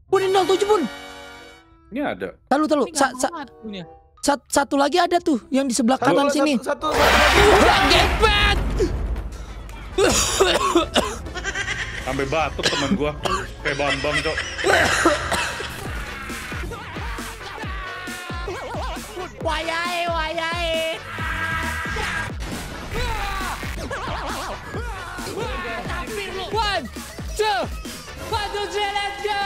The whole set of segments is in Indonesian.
Bun, 07 Bun. Ini ada. Tahu. Satu lagi ada tuh yang di sebelah kanan sini. Satu. Gepet. Sampai batuk teman gua. Kayak Bambang, Cok. Wayai. One, two, three, let's go.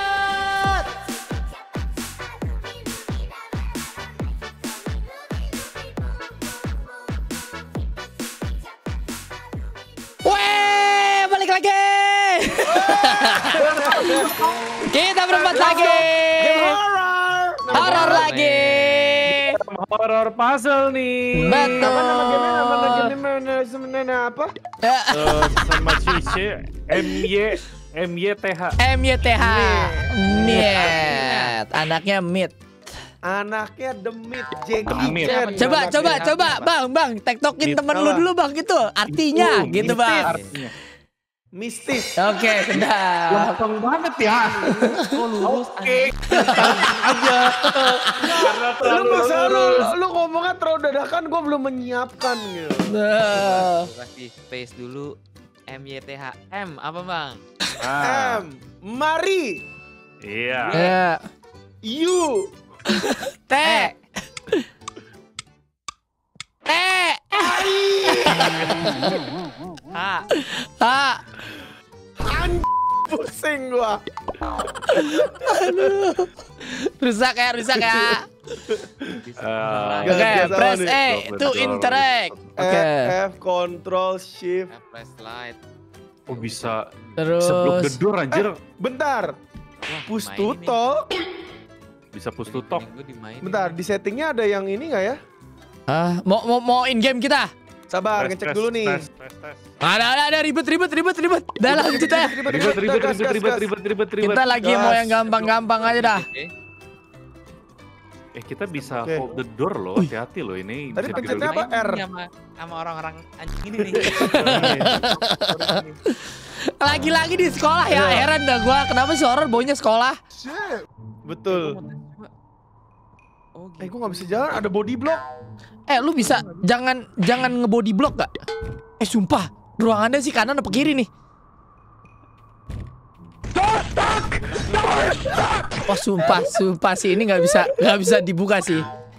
Weh, balik lagi. Kita berempat lagi. Horor lagi. Horror puzzle nih. Betul. Nama game-nya apa? Sama Cici MYTH. MYTH. Miet. Anaknya Mit. Anaknya Demit, Jackie Demit. Chan. Coba, Bang, tektokin temen lu dulu, Bang, gitu. Artinya, gitu, Bang. Artinya. Mistis. Oke, sedap. Gampang banget ya. Oke. Aja. Karena Lu terlalu masa lurus. lu ngomongnya terlalu dadakan, gue belum menyiapkan gitu. Kasih space dulu. MYTH. M apa bang? M, mari. Iya. Ya. You. T. H. Pusing gua. Rusak ya. Oke, Gak press sama A nih. to interact. Oke. F, control, shift. Flashlight. Oh bisa Terus block the door anjir. Bentar. Push to talk. Bisa push to talk. Bentar, di settingnya ada yang ini nggak ya? mau in game kita. Sabar, ngecek dulu nih. Tes. Ada ribet. Dah lanjut ya. Ribet. Kita lagi mau yang gampang-gampang aja dah. Kita bisa Oke. hold the door loh, hati-hati loh ini. Tadi bisa pencetnya digedor- apa? R. Sama orang-orang anjing ini nih. Lagi-lagi di sekolah ya. Heran dah gua, kenapa sih horor baunya sekolah? Betul. Oh Gue nggak bisa jalan, ada body block. Lu bisa jangan ngebody block gak? Sumpah, ruangannya sih kanan apa kiri nih? Oh sumpah sih ini nggak bisa dibuka sih.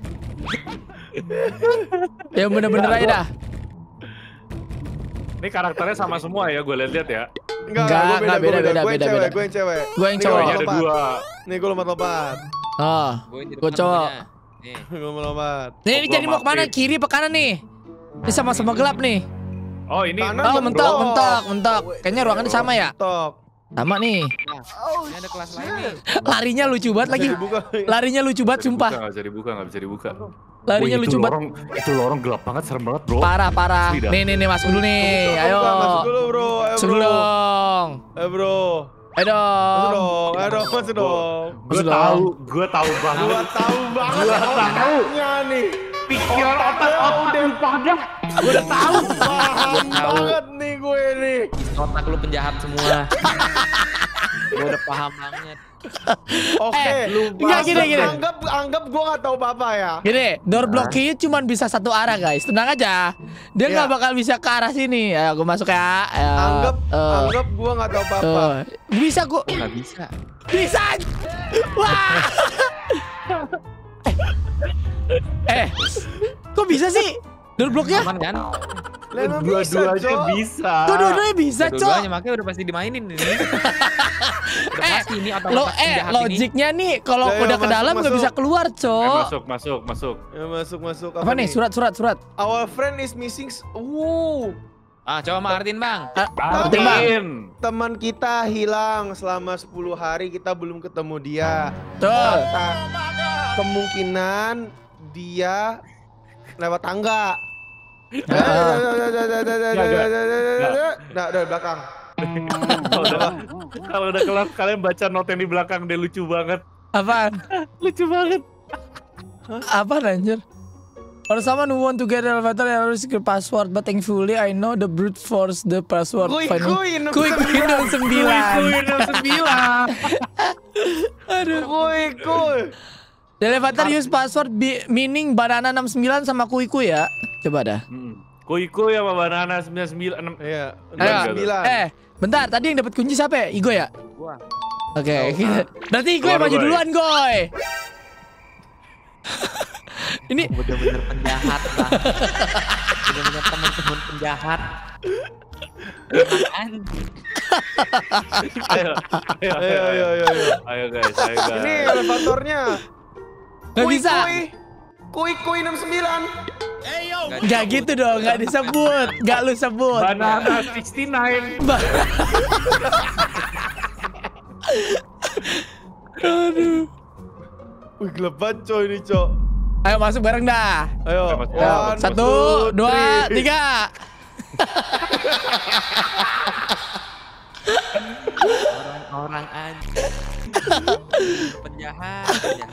Ya bener-bener aja dah. Ini karakternya sama semua ya, gue lihat ya. Enggak, Gue beda. yang cewek. Gue yang Nih, cowok. Ceweknya ada dua. Nih gue lompat. Oh, gue cowok. Nih. Gue lompat. Nih ini Gua jadi mau kemana? mati. Kiri apa kanan nih? Ini sama-sama gelap nih. Oh ini Kanan Oh mentok. mentok. Kayaknya ruangannya sama ya? Tok. Sama nih. Ini ada kelas lain nih. Larinya lucu banget lagi. Larinya lucu banget sumpah. Nggak bisa dibuka. Larinya Wih, lucu banget. Itu lorong gelap banget, serem banget bro. Parah. Asli dah. Nih masuk dulu nih. Ayo. Masuk dulu bro. Ayo Masuk bro. dong. Ayo bro. Ayo dong. Masuk dong. Gue tahu banget. Gua tahu banget. Gua tahu. otaknya nih. Pikiran otak pada. Gue udah tahu. Paham banget nih gue nih. Otak lu penjahat semua. Gue udah paham banget. Oke, enggak, gini. Anggap gue nggak tahu apa-apa ya. Gini, door blocknya cuma bisa satu arah guys. Tenang aja. Dia nggak Iya. bakal bisa ke arah sini. Ayo gue masuk ya. Ayo. Anggap gue nggak tahu apa-apa. Bisa gue. Nggak bisa. Bisa. Wah. Kok bisa sih? Door blocknya? Aman kan? Lah, emang bisa, Dua-duanya Cok. bisa. Kok dua-duanya bisa, Cok? Dua-duanya makanya udah pasti dimainin ini. Udah pasti ini otak-otak penjahat ini. Logiknya nih kalau Ya, udah ke masuk, dalam nggak masuk. bisa keluar, Cok. Masuk. Ya, masuk. Apa nih? Surat. Our friend is missing. Ah, coba Martin bang. Penting, Bang. Teman kita hilang selama 10 hari, kita belum ketemu dia. Tuh. Kemungkinan dia lewat tangga. Nah, dari belakang. Kalau udah kelar kalian baca note yang di belakang deh, lucu banget. Apaan? Lucu banget. Apaan anjir? Or someone who want to get the elevator harus secret password, but thankfully I know the brute force the password. Kuy 9. Kuy 9. Aduh. Kuy. The elevator use password meaning banana 69 sama kuy ya. Coba dah. Kuy sama banana 99. Iya. Ayo. 9. Bentar, tadi yang dapat kunci siapa ya? Igo ya? Gua. Oke. Berarti Igo yang Keluar, maju Goy. duluan, Goy. Ini Bener-bener penjahat bang. Bener-bener teman-teman penjahat. Anjing. Ayo guys. Ini elevatornya. nggak bisa. Kuy 69. Nggak gitu dong, nggak disebut. Nggak lu sebut. Banana 69. Aduh. Wih, gelap banget coy ini, Cok. Ayo masuk bareng dah. Ayo. Ayo, 1, 2, 3. Orang-orang anjing. Penjahat.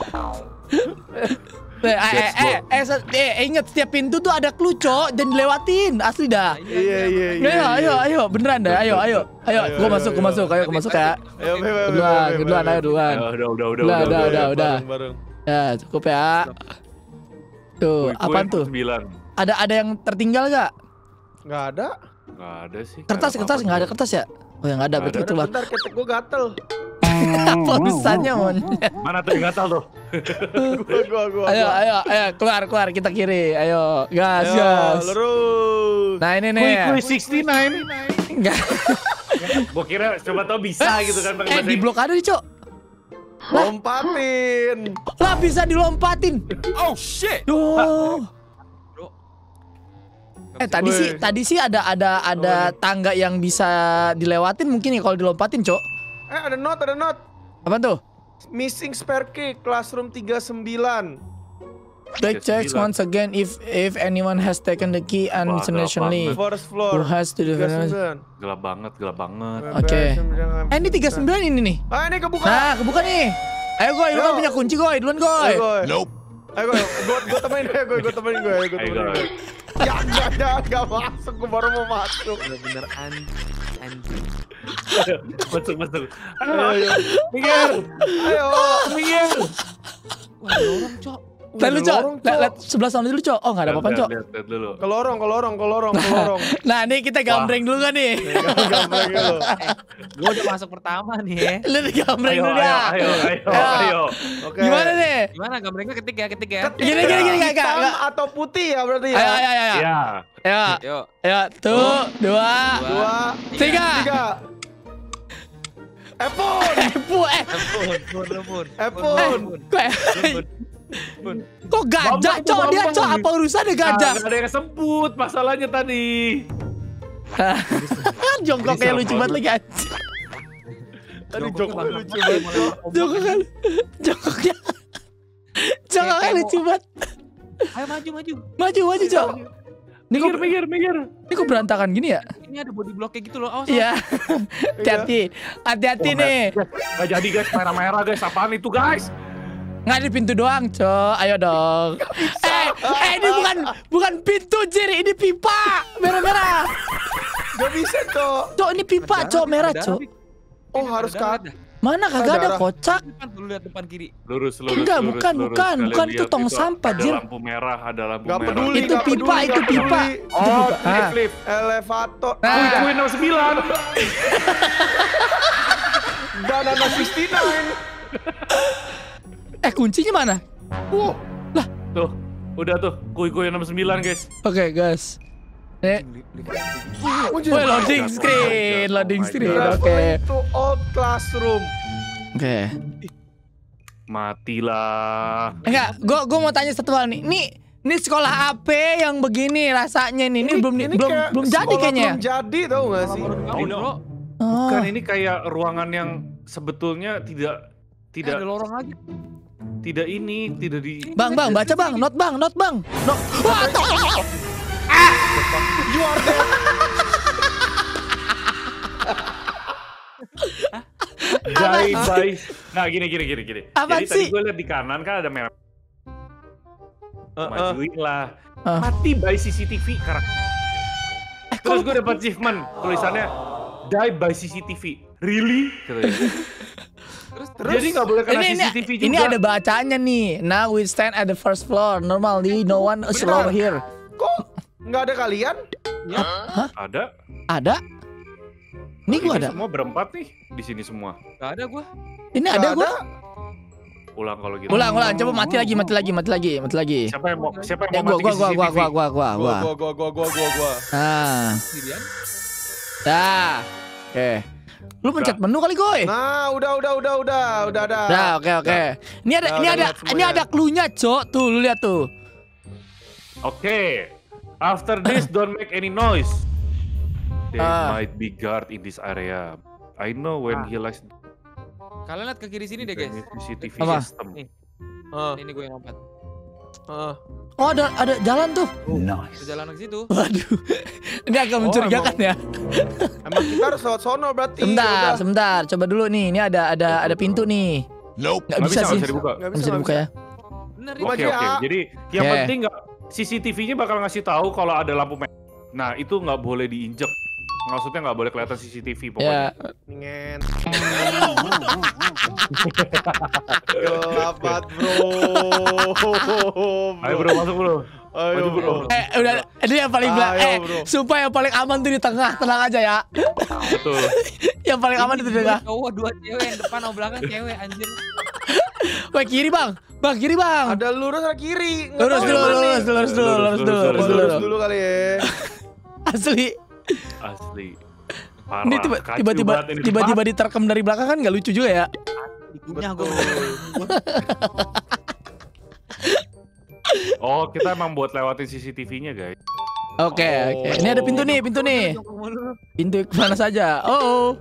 Ingat setiap pintu tuh ada clue, Cok, dan dilewatin. Asli dah. Iya. Ayo, beneran dah. Ayo. Gua masuk. Ayo, masuk ya. Ayo, Keduluan, ayo duluan. Udah. Bareng. Ya, cukup ya. Tuh, apaan tuh? 9. Ada yang tertinggal gak? Nggak ada. Nggak ada sih. Kertas, nggak ada kertas ya? Oh ya nggak ada, berarti itu lah. Bentar, ketek gue gatel. Apa urusannya, Mon? Mana tuh yang gatal tuh? Gua. Ayo, keluar, kita kiri. Ayo, gas. Lurus. Nah ini nih. Kuy 69. Enggak. Gua kira coba tau bisa gitu kan pakai bahasa Di blokade nih, Cok. Lompatin. Lah bisa dilompatin. Oh shit. Duh. Wih. Tadi sih ada tangga yang bisa dilewatin mungkin ya kalau dilompatin, Cok. Ada note. Apa tuh? Missing spare key, classroom 39. Black checks once again if anyone has taken the key unintentionally. First Who floor. has to do 39. Gelap banget. Oke. Ini 39 ini nih. Ah, ini kebuka. Nah, kebuka nih. Ayo, Goy, lu kan punya kunci, Goy. Duluan, Goy. Nope. Ayo, gue temenin gue. Ya, enggak masuk. Gue baru mau masuk. Bener-bener anjing. Masuk. Ayo. Minggir. Wah, ada orang, Cok. Lalu, Cok. Lihat sebelah sana dulu, Cok. Oh, nggak ada apa-apa, Cok. Lihat dulu. Ke lorong. Nah, nih kita gambreng dulu kan nih. Gambreng dulu. Gue udah masuk pertama nih ya. Lu gambreng dulu ya. Ayo. Oke. Gimana nih? Gimana gambrengnya ketik ya? Gini, Hitam enggak. atau putih ya berarti ya? Ayo. Ya. Ayo, tuh, 2, 2, 3. Epon. Kok gajah, Cok? Dia, Cok, apa urusannya gajah? Gak ada yang sebut masalahnya tadi. Jongkoknya lucu banget lagi, anjing. Tadi joknya lucu banget. Jongkoknya lucu banget. Ayo maju. Maju, Cok. Minggir. Ini kok berantakan gini ya? Ini ada body block kayak gitu loh. Awas. Iya. Hati-hati nih. Gak jadi guys, merah-merah guys. Apaan itu guys? Nggak di pintu doang, Cok. Ayo dong. Ini bukan pintu, Jir. Ini pipa. Merah-merah. Gak bisa, Cok. Cok, ini pipa, Cok. Merah, Cok. Oh, harus cut. Mana kagak ada, kocak. Lu lihat depan kiri. Lurus. Enggak, bukan. Kalian Itu lihat tong sampah, Jir. Ada lampu merah. Gak peduli. Itu pipa. Oh, Lift. elevator. Nah. Kuy 69. Banana 69. Kuncinya mana? Tuh, udah tuh. Kuy 69 guys. Oke, guys. Loading screen. Oke. Itu old classroom. Oke. Matilah. Enggak, gua mau tanya satu hal nih. Ini sekolah AP yang begini rasanya nih. Ini belum jadi kayaknya. Belum jadi tau gak sih? Bro. Bukan, ini kayak ruangan yang sebetulnya tidak Ada lorong lagi. tidak di Bang, baca bang, not bang. Wah, You are dead. by. Nah, gini. Apaan Jadi tadi sih? gue lihat di kanan kan ada merah. Majuin lah. Ah. Mati by CCTV karakter. Terus gue dapat achievement tulisannya die by CCTV. Really? Katanya. Terus Jadi nggak boleh kena CCTV juga. Ini ada bacanya nih. Now we stand at the first floor. Normally no one is allowed here. Kok nggak ada kalian? Ada. Ada? Ini gua ada. Semua berempat nih di sini semua. Gak ada gua. Ini ada gua. Ulang kalau gitu. Ulang. Coba mati lagi. Siapa yang mau Gua. mati ke CCTV? Gua. Nah. Dah. Oke. Lu pencet menu kali, Goy. Nah, udah ada. Dah, oke. Ini ada cluenya, Cok. Tuh, lu lihat tuh. Oke. After this, don't make any noise. There might be guard in this area. I know when he likes Kalian lihat ke kiri sini deh, guys. CCTV Apa? system. Nih. Ah, Ini gue yang lompat. ah. Oh, ada jalan tuh. Ke jalan ke situ. Waduh. Ini agak mencurigakan ya. Emang kita harus lewat sono berarti. Sebentar. Coba dulu nih. Ini ada pintu nih. Nope. Nggak bisa sih. Nggak bisa dibuka. Nggak Bisa dibuka ya. Bener Gua ini. Oke. Jadi yang Oke. penting nggak CCTV-nya bakal ngasih tahu kalau ada lampu merah. Nah itu nggak boleh diinjek. Maksudnya nggak boleh kelihatan CCTV Ya. pokoknya. Ngen. Gelap banget, bro. Ayo bro masuk bro. Ayo, Maju, bro. Udah. Ini yang paling Ayo, bro. sumpah yang paling aman tuh di tengah. Tenang aja ya. Betul. Yang paling aman itu di tengah. Cowok 2 cewek yang depan atau belakang cewek anjir. Wah, kiri, Bang. Bang, kiri, Bang. Ada lurus atau kiri? Nggak Lurus tahu dulu, yang mana nih. lurus dulu. Lurus dulu kali ya. Asli. Asli. Parah. Ini Kacau banget ini. tiba-tiba diterkam dari belakang kan nggak lucu juga ya. Dikunyah gue. Oh kita emang buat lewatin CCTV-nya guys. Oke. Ini ada pintu nih. Pintu kemana saja? Oh.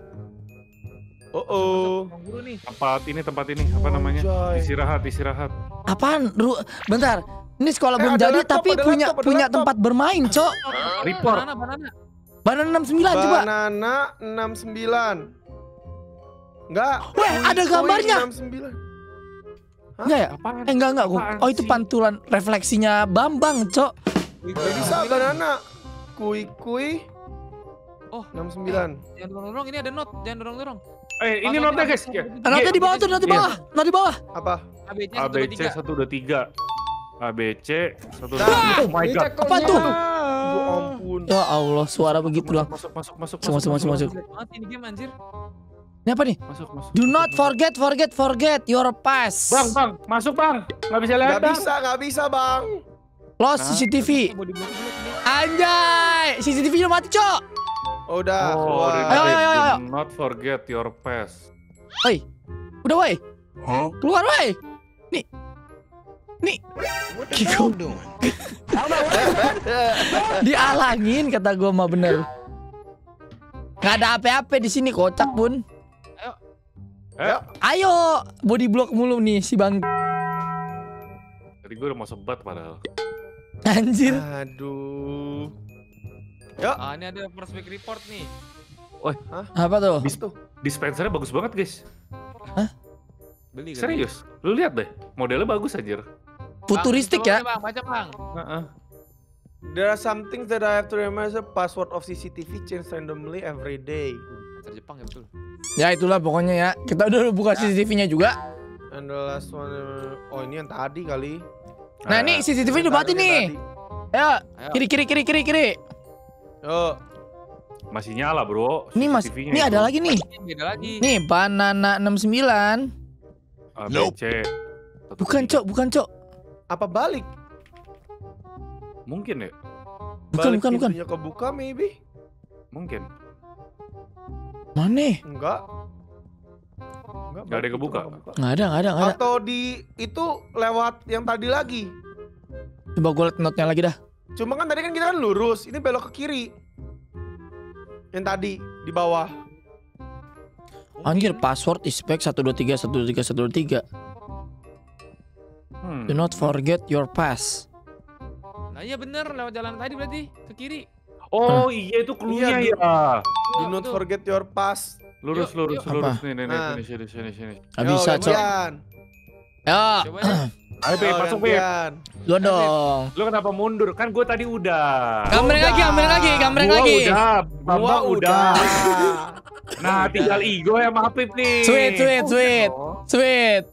Guru nih. Tempat ini apa namanya? Anjay. Istirahat. Apaan? Bentar. Ini sekolah belum ada jadi laptop, tapi ada punya laptop, ada laptop. tempat bermain, Cok. Report. Banana. Banana 69 coba. Banana 69. Enggak. Weh, ada gambarnya. 69. Enggak ya? Apaan? Enggak. Apaan Oh, itu sih? pantulan refleksinya Bambang, Cok. Gak bisa banana. Kui. Oh, 69. Jangan dorong-dorong, ini ada not. Jangan dorong-dorong. Ini notnya guys. Ya. Notnya di bawah tuh, not di bawah. Not di bawah. Apa? ABC ABC 123. 123. ABC 123. Nah, Oh my ini god. cekonya. Apa tuh? Ya ampun. Ya Allah, suara begitu lah. Masuk. Masuk. Banget ini game anjir. Ini apa nih? Masuk. Do not forget your past. Bang, masuk bang. Nggak bisa lihat bang. Nggak bisa, Bang. Lost CCTV. Anjay, CCTV-nya mati, Cok. Udah. Oh, keluar. Ayo. do not forget your past. Woi. Udah, woi. Keluar, woi. Nih. Kiko. Dialangin kata gua mah bener. Nggak ada apa-apa di sini, kocak pun. Ayo, body block mulu nih si Bang. Tadi gue udah mau sebat padahal. Anjir. Aduh. Yuk. Ah, ini ada prospect report nih. Apa tuh? Dispensernya bagus banget guys. Beli kan? Serius. Lu lihat deh. Modelnya bagus anjir. Futuristik ya. Bang, baca bang. Heeh. There are some things that I have to remember. Password of CCTV change randomly every day. Bahasa Jepang ya betul. Ya itulah pokoknya ya. Kita udah buka CCTV-nya juga. And the last one. Oh, ini yang tadi kali. Nah, ini CCTV udah mati nih. Ayo, kiri. Yuk. Masih nyala bro. Ini Mas, CCTV-nya ini itu. ada lagi nih. Ini beda lagi. Nih, Banana 69. ABC. Bukan, Cok. Apa balik? Mungkin ya. Bukan. Pintunya kebuka maybe? Mungkin. Mana? Enggak. Nggak ada yang kebuka. Nggak ada. Atau di itu lewat yang tadi lagi. Coba gue liat note-nya lagi dah. Cuma kan tadi kan kita kan lurus, ini belok ke kiri. Yang tadi di bawah. Anjir, password is back 123. Do not forget your past. Nah iya bener, lewat jalan tadi berarti ke kiri. Oh iya itu clue-nya Iya, ya. Do not forget your past. Lurus. Apa? Nih, Nah. sini. Gak bisa, Cok. Ya, Coba ya. Ayo Pip, masuk Pip. lu dong. Lu kenapa mundur? Kan gue tadi udah. Gambarin lagi. Gua udah, Bambang udah. udah. Nah, tinggal Igo ya sama Pip nih. Sweet. Sweet.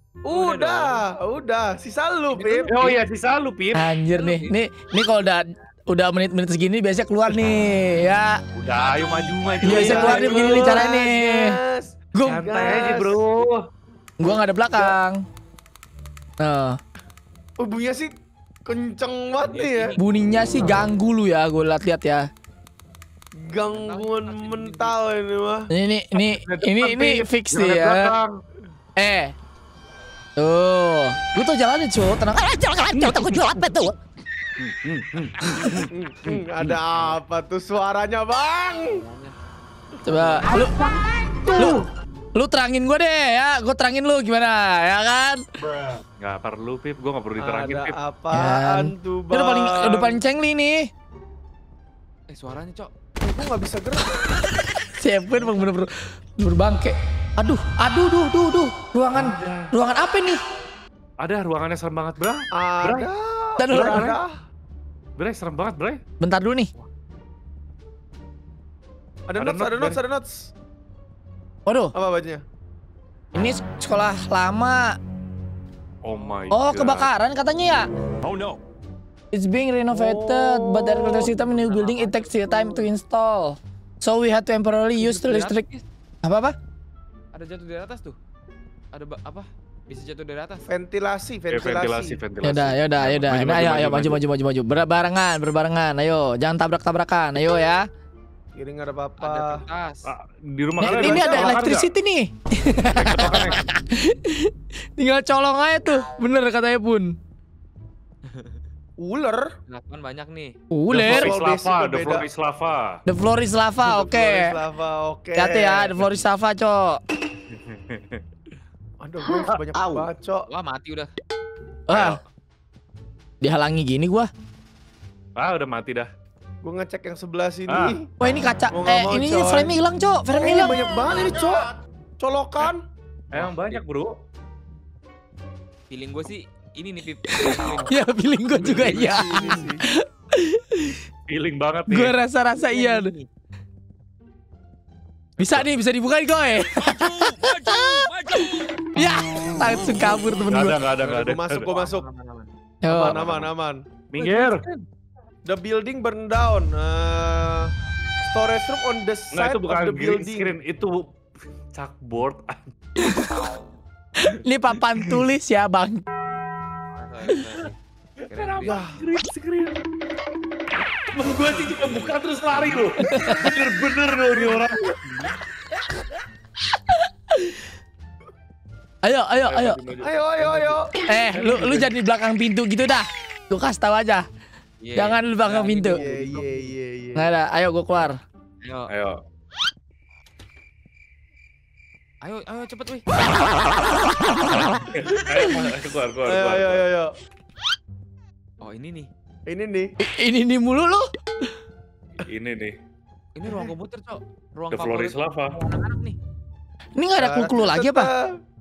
Udah. Sisa lu, Pip. Oh iya, sisa lu, Pip. Anjir nih. Nih kalau udah menit-menit segini biasanya keluar nih, ya. Udah, ayo maju. Biasa keluar nih begini nih caranya nih. Gua Santai aja, bro. Gua nggak ada belakang. Nah, Oh, bunyinya sih kenceng banget nih ya. bunyinya sih ganggu lu ya, gue lihat ya. Gangguan mental ini mah. Ini fix Jangan nih ada ya. belakang. Tuh, gue tuh jalannya cuy, tenang. Ada apa tuh suaranya, Bang? Coba lu terangin gue deh ya, gue terangin lu gimana ya kan? Nggak perlu, Pip. Gue nggak perlu diterangin, Ada Pip. apaan tuh, Dia Bang? udah paling cengli nih. Suaranya, Cok. Gue nggak bisa gerak. Siapa emang bener-bener bangke. Aduh. Ruangan apa nih? Ada ruangannya serem banget, bro. Ada. Bre, serem banget, Bre. Bentar dulu nih. Ada notes. Waduh, Apa bajunya? ini sekolah lama. Oh my Oh, God. kebakaran katanya ya? Oh no. It's being renovated, but the electric system in the building it takes time to install. So we had to temporarily use the electric. Apa? Ada jatuh dari atas tuh. Ada apa? Bisa jatuh dari atas. Ventilasi. Ventilasi. Yaudah. Ayo maju. Berbarengan. Ayo, jangan tabrak-tabrakan. Ayo ya. Kiri nggak ada Ada apa-apa. kertas. Di rumah Nih, kalian ini ada kebakaran electricity nih. Tinggal colong aja tuh. Bener katanya Pun. Ular. Kan banyak nih. Uler. The floor is lava. The floor is lava. Oke. Oke. Hati ya, the floor is lava, Cok. Aduh, gue banyak bacok. Wah, mati udah. Wah. Dihalangi gini gua. Udah mati dah. Gue ngecek yang sebelah sini. Wah, ini kaca. Gua nggak mau, Ini coy. frame hilang, Cok. Frame hilang. Banyak banget ini, Cok. Colokan. Emang banyak, bro. Feeling gue sih ini nih, Pip. Ya, feeling gua juga iya. Ini sih. Feeling banget nih. Gua rasa-rasa iya. Bisa dibukain, Goy. Ya, langsung kabur temen Nggak gua. ada. Gue masuk. Yo. Aman. Minggir. The building burn down. Storage room on the Nah, side itu of bukan the green building. screen, itu chalkboard. Ini papan tulis ya, Bang. Ya, Green screen. Temen gue sih cuma buka terus lari loh. Bener-bener loh ini orang. Ayo. ayo. Lu jadi di belakang pintu gitu dah. Lu kasih tahu aja. Jangan lu belakang pintu. Iya. Nggak ada. Ayo gua keluar. Ayo. Ayo cepet wih. Keluar. Ayo. Oh, ini nih. Ini nih. Ini nih mulu lu. Ini nih. Ini ruang komputer, Cok. Ruang The floor is lava. anak-anak nih. Ini nggak ada clue lagi apa?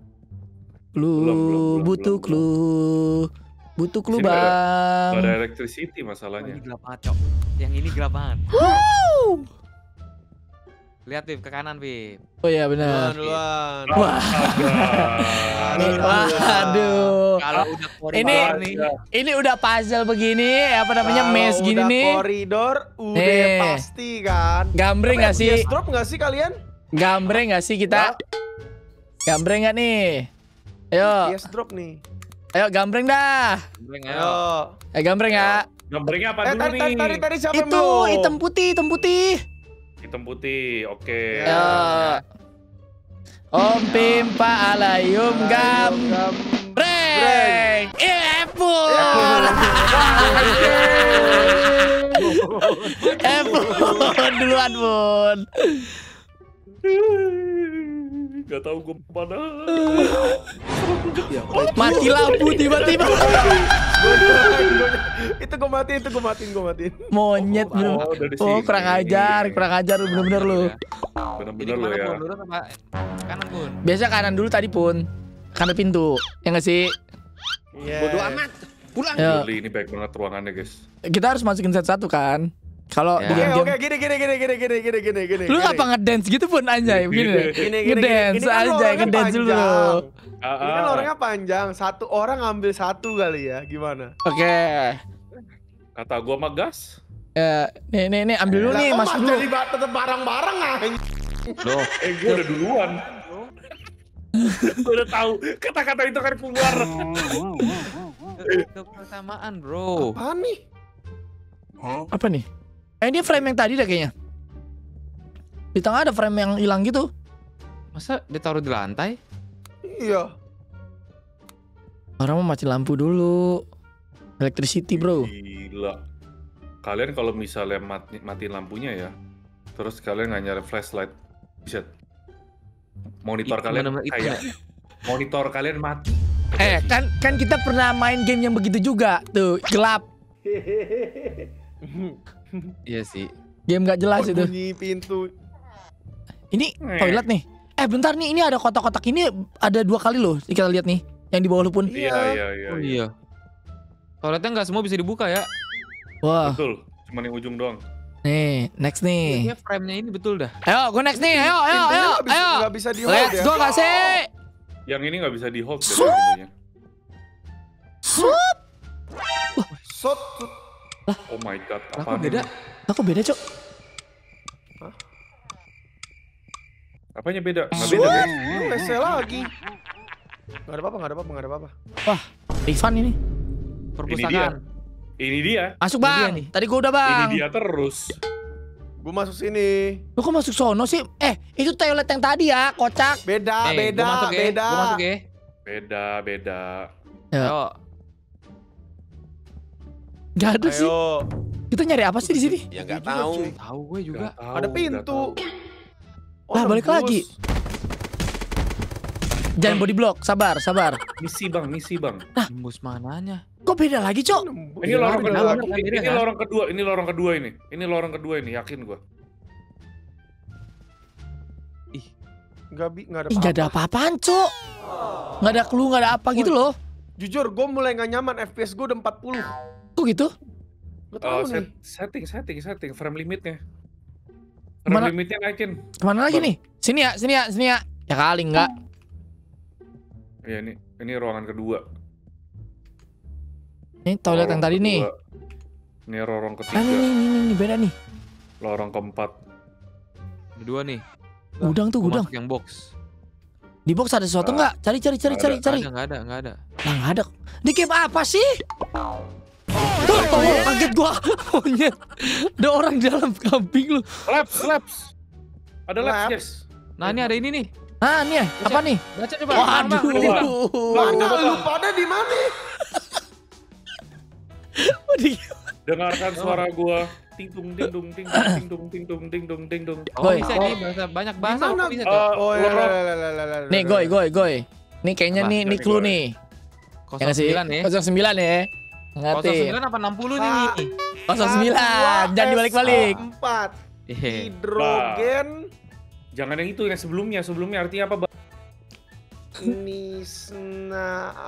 Belum. Butuh clue. Butuh clue, Sini nggak Bang. Gak ada electricity Ini masalahnya. gelap banget, Cok. Yang ini gelap banget. Lihat, Pip, ke kanan, Pip. Oh iya benar. Duluan. Wah. Waduh. Kalau udah Ini- nih. Ini udah puzzle begini, apa namanya, maze gini Udah nih. koridor, udah Nih. pasti kan. Gambreng nggak sih? FPS drop nggak sih kalian? Gambreng nggak sih kita? Gambreng nggak nih? Ayo, FPS drop nih. ayo gambreng dah. Ayo. Ayo. Gambreng ya. Gambarnya apa dulu nih? Tadi siapa yang Itu belum? hitam putih. Hitam putih, oke. Ya. Ayo. Om Pimpa alayum gambreng. Epul. Epul duluan, Bun. Gak tau gue mana. Mati lampu tiba-tiba. Itu gue matiin. Monyet bener. Oh, dari Oh, sini. kurang ajar lu bener-bener lu. Bener-bener Ini lo kemana, ya. Bun? Lurus apa kanan, Bun? Biasa kanan dulu tadi Pun. Kanan pintu. Ya nggak sih? Iya. Bodo amat. Pulang. Ya. Gili, ini baik banget ruangannya guys. Kita harus masukin satu-satu kan? Kalau Ya. di game-game Oke, gini. lu ngapa ngedance gitu pun anjay begini. Gini. Ngedance Ini kan aja, lorongnya ngedance dulu. panjang. Ah, Ini kan ah. lorongnya panjang. Satu orang ngambil satu kali ya. Gimana? Oke. Kata gua mah gas. Ya, nih ambil dulu nih, masuk dulu. Jadi tetap barang-barang anjing. Loh, Gua udah duluan. Gua udah tahu kata-kata itu kan keluar. kebersamaan bro. Apaan nih? Apa nih? Ini frame yang tadi dah kayaknya. Di tengah ada frame yang hilang gitu. Masa ditaruh di lantai? Iya. Orang mau mati lampu dulu. Electricity bro. Gila. Kalian kalau misalnya matiin lampunya ya, terus kalian nggak nyari flashlight, bisa monitor Itu kalian bener-bener itu kayak monitor kalian mati. Kan kita pernah main game yang begitu juga tuh, gelap. Iya sih. Game gak jelas itu. Bunyi pintu. Ini toilet nih. Bentar nih, ini ada kotak-kotak ini ada 2 kali loh. Kita lihat nih, yang di bawah lu pun. Iya. Oh iya. Toiletnya nggak semua bisa dibuka ya. Wah, Betul, cuma yang ujung doang. nih, next nih. Kayaknya frame-nya ini betul dah. Ayo, gue next nih. Ayo. Nggak bisa di hold Let's ya. go gak sih? Yang ini nggak bisa di hold deh Sup. pintunya. Sup. Shot. Oh my god, Lah, apaan kok beda? ini? Aku beda, Cok. Apanya beda? Nggak beda guys. Ini WC lagi. Nggak ada apa-apa. Wah, Rifan ini. Perpustakaan. Ini dia. Masuk Ini dia bang. nih. Tadi gue udah bang. Ini dia terus. Gue masuk sini. Lu kok masuk sono sih? Itu toilet yang tadi ya, kocak. Beda. Gua masuk ya. Gua masuk ya. Beda. Ya. Ayo. Gak ada sih. Ayo. Kita nyari apa sih di sini? Ya nggak tahu. Tahu gue juga. Nggak tahu, Ada nggak pintu. tahu. Lah, balik nembus. lagi. Jangan body block, sabar. Misi bang. Tembus mananya? Kok beda lagi, Cok? Nembus. Ini lorong beda kedua. banget kan, beda Ini kan? lorong kedua. Ini lorong kedua ini, yakin gua. Nggak ada Ih, gak ada apa-apaan, Cok. Gak ada clue, gak ada apa gitu loh. Jujur, gue mulai nggak nyaman. FPS gue udah 40. Kok gitu? Gak tahu nih. Setting frame limitnya. Mana- Frame limitnya naikin. Kemana lagi nih? Sini ya. Ya kali enggak. Ya ini ruangan kedua. Ini toilet yang Lorong tadi nih. kedua. Ini lorong Ah, ketiga. ini beda nih. Lorong keempat. Ada 2 nih. Gudang tuh, Gua gudang. masuk yang box. Di box ada sesuatu nggak? Cari. Nggak ada. Nah, nggak ada. Ini game apa sih? Tolong, kaget gua. Monyet. Ada orang di dalam kambing lu. Labs. Ada labs, Labs. guys. Nah ini ada ini nih. Ah, nih ya. Apa nih? Baca coba. Waduh. Mana lu pada di mana? Dengarkan suara gua. Ting tung ting tung ting tung ting tung ting tung ting tung ting tung. Oh Boy. bisa nih bahasa banyak bahasa. Gimana? Kok bisa tuh? Oh ya. Nih, goy. Nih kayaknya Apa? nih Nih, clue Goy. nih. Ya nggak sih? 09 ya. 09 ya. Ngerti. 09 apa 60 nih? 09. Jangan dibalik-balik. 4. Hehe. Hidrogen Jangan yang itu, yang sebelumnya. Sebelumnya artinya apa, Bang? Nisna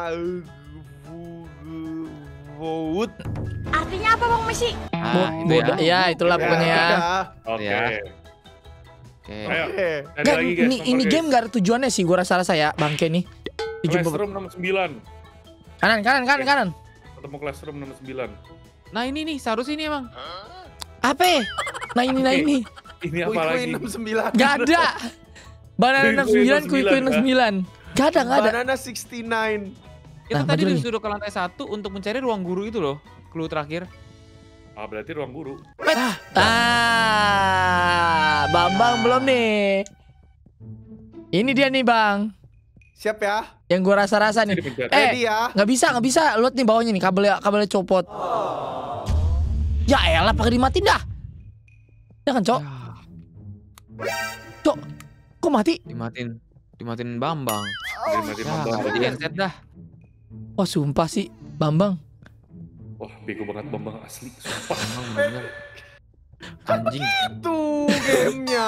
Wood. Artinya apa Bang Messi? Ah, itu Bodoh. ya. Ya, itulah pokoknya ya. Oke. Ya. Oke. Ayo, Oke. ada Nggak, lagi guys. ini nomor, guys. game gak ada tujuannya sih, gua rasa ya, bangke nih. Classroom nomor 9. Kanan. Ketemu classroom nomor 9. Nah ini nih seharusnya ini emang. Apa? Nah ini. Ini apa Kui lagi? 69. Gak ada. Banana Kui 69, kui 69. 69. Gak ada. Banana 69. Itu Nah, tadi maju lagi. disuruh ke lantai 1 untuk mencari ruang guru itu loh. Clue terakhir. Ah, berarti ruang guru. Bambang belum nih. Ini dia nih, Bang. Siap ya? Yang gua rasa nih. Dipencet. Ready ya? Nggak bisa. Lihat nih bawahnya nih, kabelnya copot. Ya elah, pakai dimatiin dah. Ya kan, Cok? Cok, kok mati? Dimatiin Bambang. Dimatiin Ya, Bambang. di handset dah. Wah, sumpah sih, Bambang. Wah, bego banget Bambang asli. Sumpah. Bambang bener. Anjing. Tuh gamenya.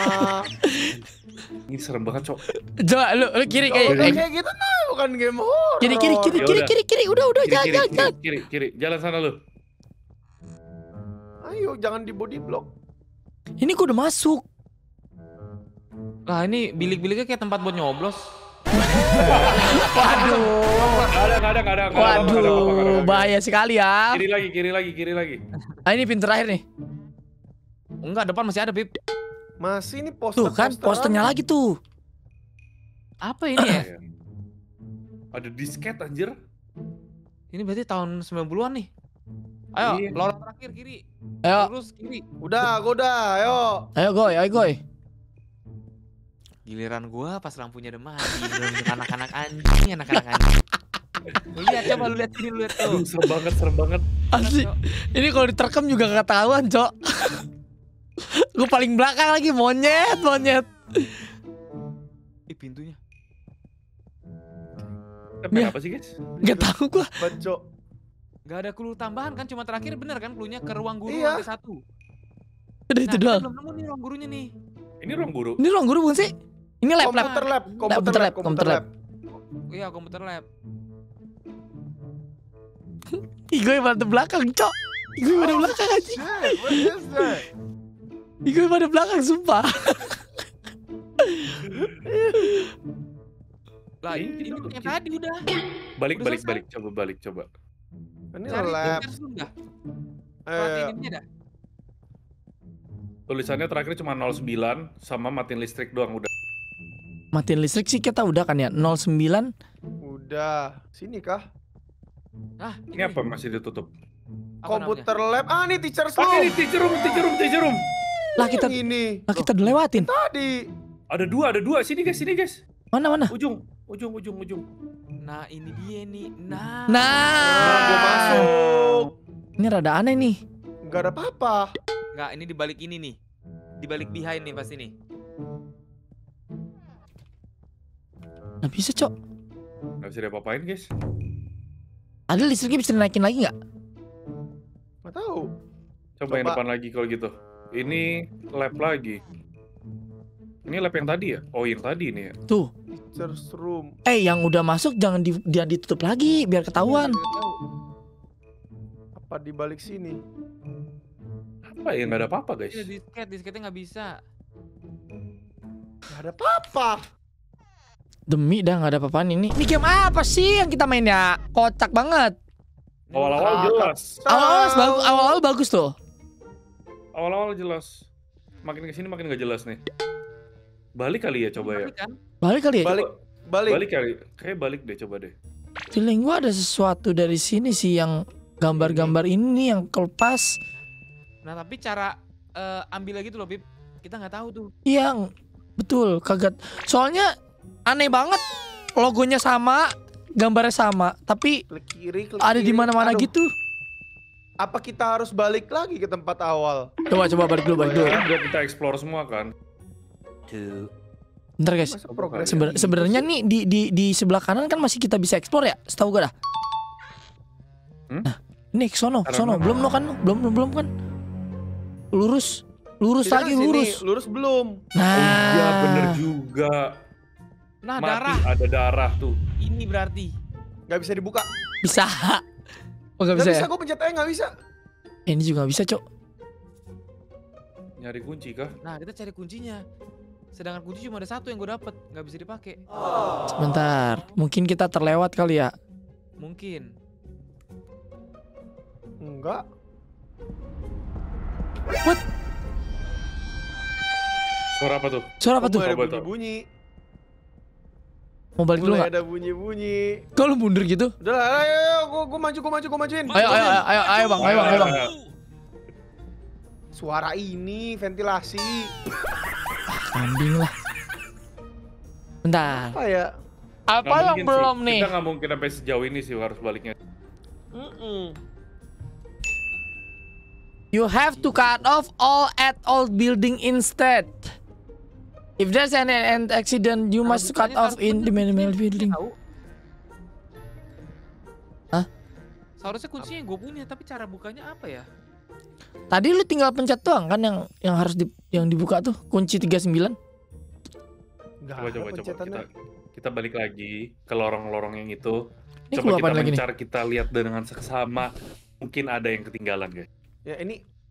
Ini serem banget, Cok. Coba lu kiri Udah kayak kayak gitu nah, bukan game horror. kiri. Ya udah. Udah, Kiri, jalan. kiri. Jalan sana lu. Ayo, jangan di body block. Ini gua udah masuk. Lah ini bilik-biliknya kayak tempat buat nyoblos. Waduh. Nggak ada. Waduh, bahaya sekali ya. Kiri lagi. Ah, ini pintu terakhir nih. Enggak, depan masih ada, Pip. Masih ini poster. Tuh kan posternya lagi tuh. Apa ini ya? Ada disket anjir. Ini berarti tahun 90-an nih. Ayo, Iya. lorong terakhir kiri. Ayo, Terus kiri. Udah, gua udah. Ayo. ayo goy. Giliran gua pas lampunya udah mati. Anak-anak anjing. Lu lihat sini, lu lihat tuh. Aduh, serem banget. Asli. Ini kalau diterkam juga gak ketahuan, Cok. Gue paling belakang lagi, monyet. Ih, pintunya. Main apa sih guys? Gak tahu gua. Bacok. Gak ada clue tambahan kan, cuma terakhir bener kan clue-nya ke ruang guru Iya. lantai 1. Udah itu Nah, kita doang. belum nemu nih ruang gurunya nih. Ini ruang guru. Ini ruang guru bukan sih? Ini lab. Komputer lab. Komputer lab. Iya, komputer lab. Ih, gue pada belakang, Cok. Gue pada belakang aja. Shit, what is that? Gue pada belakang, sumpah. Lah, Ini ini tuh, yang tadi udah. Balik. Udah selesai. Coba. Ini Cari lab. terus lu dah. Eh, Perhatiin ini dah. Tulisannya terakhir cuma 09 sama matiin listrik doang udah. Matiin listrik sih kita udah kan ya. 09. udah. Sini kah? Ah, Ini apa masih ditutup? Komputer lab. Ah, ini teacher Ah, room. ini teacher room. Lah kita Yang ini. udah lewatin. Tadi. Ada dua. Sini guys. Mana? Ujung. Nah, ini dia nih. Nah. Nah, gua masuk. Ini rada aneh nih. Nggak ada apa-apa. Enggak, ini di balik ini nih. Di balik behind nih pasti nih. Nggak bisa, Cok. Gak bisa diapa-apain guys. Ada listriknya bisa dinaikin lagi nggak? Nggak tahu. Coba yang depan lagi kalau gitu. Ini lab lagi. Ini lab yang tadi ya? Oh, yang tadi nih ya. Tuh. Teacher's room. Yang udah masuk jangan dia ditutup lagi biar ketahuan. Apa di balik sini? Apa ya? Gak ada apa-apa guys. Ini disketnya nggak bisa. Nggak ada apa-apa. Demi dah nggak ada apa-apaan ini. Ini game apa sih yang kita main ya? Kocak banget. Awal-awal jelas. Awal-awal bagus tuh. Awal-awal jelas. Makin kesini makin gak jelas nih. Balik kali ya coba ya. Balik kan? Balik kali ya. Balik. Balik kali. Kayak balik deh coba deh. Feeling gua ada sesuatu dari sini sih yang gambar-gambar ini yang kelepas. Nah, tapi cara ambil lagi tuh loh, Pip. Kita nggak tahu tuh. Iya, betul, kaget. Soalnya aneh banget. Logonya sama, gambarnya sama, tapi Klik kiri, klik ada di kiri. mana-mana Aduh, gitu. Apa kita harus balik lagi ke tempat awal? Coba balik dulu. Kan udah kita explore semua kan. Bentar guys. Masa progres Sebenarnya nih di sebelah kanan kan masih kita bisa explore ya, setahu gue dah. Nah, ini ke sono. Belum belum kan? Lurus lagi. Lurus belum. Nah, Iya bener juga. Nah, Mati darah. ada darah tuh. Ini berarti. Nggak bisa dibuka. bisa. Oh, nggak Nggak bisa bisa, ya? gue pencet aja nggak bisa. Ini juga nggak bisa, Cok. Nyari kunci kah? Nah, kita cari kuncinya. Sedangkan kunci cuma ada satu yang gue dapet, nggak bisa dipakai. Sebentar, mungkin kita terlewat kali ya. Mungkin. Enggak. Suara apa tuh? Suara apa tuh? Ada Coba tuh. bunyi-bunyi. Mau balik dulu Mulai nggak? ada bunyi-bunyi. Kalau mundur gitu? Udah lah, ayo, gue majuin. Ayo bang. Suara ini ventilasi. Kambing lah. Bentar. Apa ya? Apa Nggak yang mungkin belum sih. nih? Kita nggak mungkin sampai sejauh ini sih harus baliknya. You have to cut off all at all building instead. If there's an accident, you must cut off in the main building. Tahu? Hah? Seharusnya kuncinya gue punya, tapi cara bukanya apa ya? Tadi lu tinggal pencet doang kan yang harus yang dibuka tuh kunci 39. Nggak ada Coba. pencetannya. Kita balik lagi ke lorong-lorong yang itu. Ini Coba keluapan kita lagi nih. mencar, kita lihat dengan seksama. Mungkin ada yang ketinggalan guys. Ya ini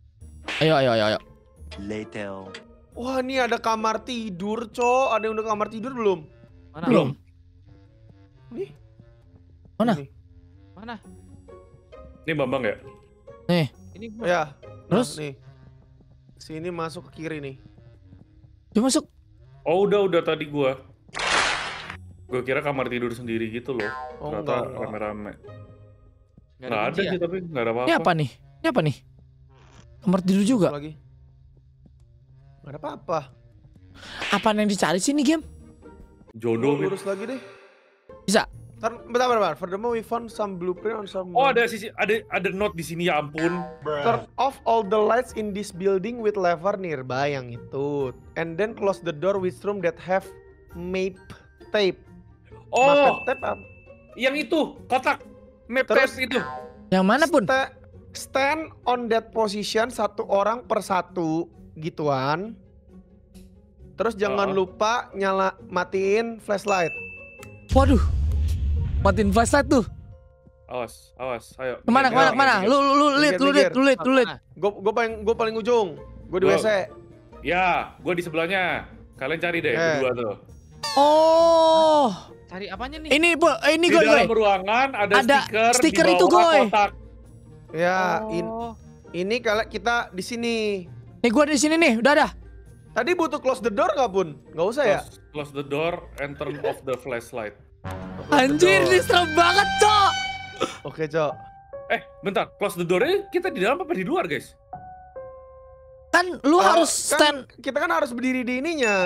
Ayo. Wah, ini ada kamar tidur, Cok. Ada yang udah kamar tidur belum? Mana? Belum. Nih. Mana? Ini. Mana? Ini Bambang ya? Ini gua. Ya. Terus? Nih. Sini masuk ke kiri nih. Coba masuk. Oh udah tadi gua. Gua kira kamar tidur sendiri gitu loh. Oh, Ternyata enggak. rame-rame. Nggak Nggak ada kunci ya? sih tapi nggak ada apa-apa. Ini apa nih? Kamar tidur juga. Masuk lagi. Gak ada apa-apa. Apaan yang dicari sih ini game? Jodoh. Min. Lurus lagi deh. Bisa. Bentar. Furthermore, we found some blueprint on some. Oh ada note di sini ya ampun. Turn off all the lights in this building with lever nearby yang itu. And then close the door with room that have map tape. Oh Map tape apa? yang itu kotak map Terus? tape itu. Yang mana pun? Stand on that position satu orang per satu gituan. Terus jangan lupa matiin flashlight. Waduh. Matiin flashlight tuh. Awas, ayo. Kemana? Lu lihat. Gue paling ujung. Gue di Gua- WC. Ya, gua di sebelahnya. Kalian cari deh berdua tuh. Oh. Cari apanya nih? Ini Di Goy. dalam ruangan ada stiker di itu, bawah Goy. kotak. Ya, Oh. ini kalau kita di sini. Nih gua di sini nih, udah dah. Tadi butuh close the door nggak Pun? Nggak usah ya? Close the door and turn off the flashlight. Anjir, ini serem banget, Cok. Oke, Cok. Bentar, close the door-nya kita di dalam apa di luar, guys? Kan lu harus stand. Kita kan harus berdiri di ininya.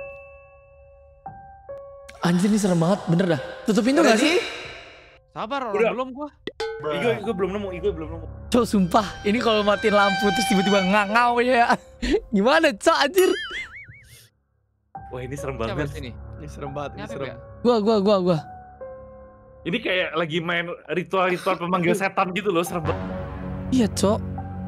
Anjir, ini serem banget, bener dah. Tutup pintu gak sih? Sabar, Udah. belum gua. Igo belum nemu. Cok, sumpah. Ini kalau matiin lampu terus tiba-tiba ngangau ya. Gimana, Cok, anjir? Wah, ini serem Siapa banget. sini? Ini serem banget, ini Ini apa serem. ya? Gua. Ini kayak lagi main ritual-ritual pemanggil setan gitu loh, serem banget. Iya, Cok.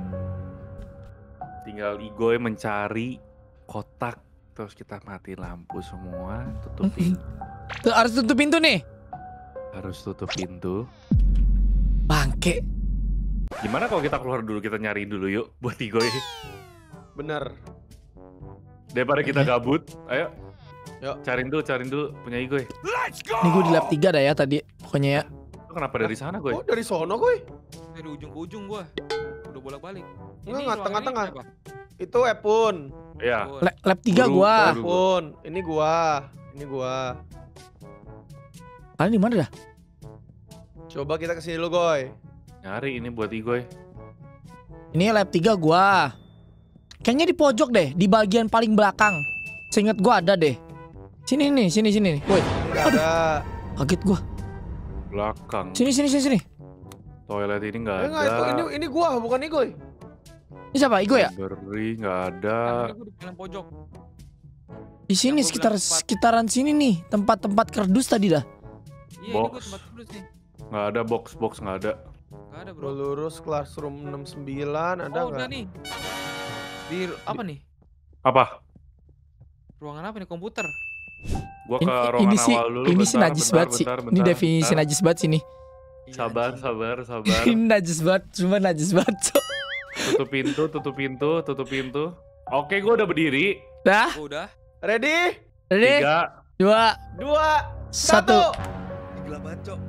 Tinggal Igoy mencari kotak, terus kita matiin lampu semua, tutup pintu. Tuh, harus tutup pintu nih. Harus tutup pintu. Bangke. Gimana kalau kita keluar dulu, kita nyari dulu yuk buat Igoy. Bener. Daripada kita gabut, ayo. Yuk. Cariin dulu punya Igoy. Ini gue di lab 3 dah ya tadi. Pokoknya ya. Lu kenapa dari sana, Goy? Oh, dari sono, Goy. Dari ujung ke ujung gua. Udah bolak-balik. Enggak, ruangan tengah-tengah. ini apa? Itu Epun. Iya. Oh, Lab 3 Buru, gua. baru. Epun. Ini gua. Kalian di mana dah? Coba kita kesini dulu, Goy. Nyari ini buat Igoy. Ini lab 3 gua. Kayaknya di pojok deh, di bagian paling belakang. Seingat gua ada deh. Sini nih. Woi, Nggak ada. kaget gua. Belakang. Sini. Toilet ini nggak Enggak, ada. ini gua, bukan Igoy. Ini siapa? Igo ya? Beri nggak ada. Ini gua di paling pojok. Di sini Yang gua bilang sekitaran sini nih, tempat-tempat kerdus tadi dah. Iya, ini gua Box. tempat duduk nih. Nggak ada box nggak ada. Gak ada, Gua bro. lurus classroom 69, ada Oh, udah nggak? nih. Di apa nih? Apa? Ruangan apa nih? Komputer. Gua ke ruangan Ini sih, awal dulu. ini sih bentar, najis bentar, banget sih. bentar, Ini bentar, definisi bentar. najis banget sih nih. Iya, Sabar. Ini najis banget, cuma najis banget, Cok. Tutup pintu. Oke, gua udah berdiri. Dah, Oh, udah. Ready? ready? 3. 2, 2, 1. 1. Gila banget, Cok.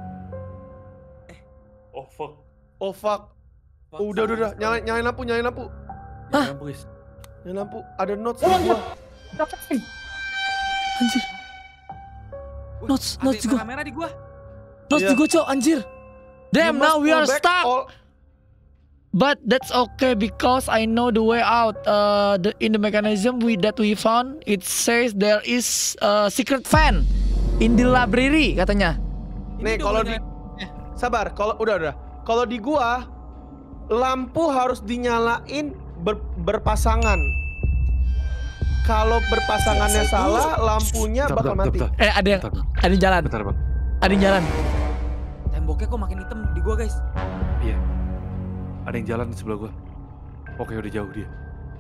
Oh fuck. Oh fuck. Udah. Nyalain lampu. Hah? Ya, guys. Nyalain lampu. Ada notes di gua. Anjir, Wih, Notes ada gua. merah di gua. terus Iya. di gua, Cok, anjir. Damn, You now must we are pull back stuck. all- But that's okay because I know the way out. In the mechanism that we found, it says there is a secret fan in the library katanya. Nih, Ini kalau udah di mulai- Sabar, kalau udah. Kalau di gua lampu harus dinyalain berpasangan. Kalau berpasangannya salah, lampunya bakal mati. Ada yang jalan. Bentar, Bang. Ada yang jalan. Temboknya kok makin hitam di gua, guys. Iya. Ada yang jalan di sebelah gua. Oke, udah jauh dia.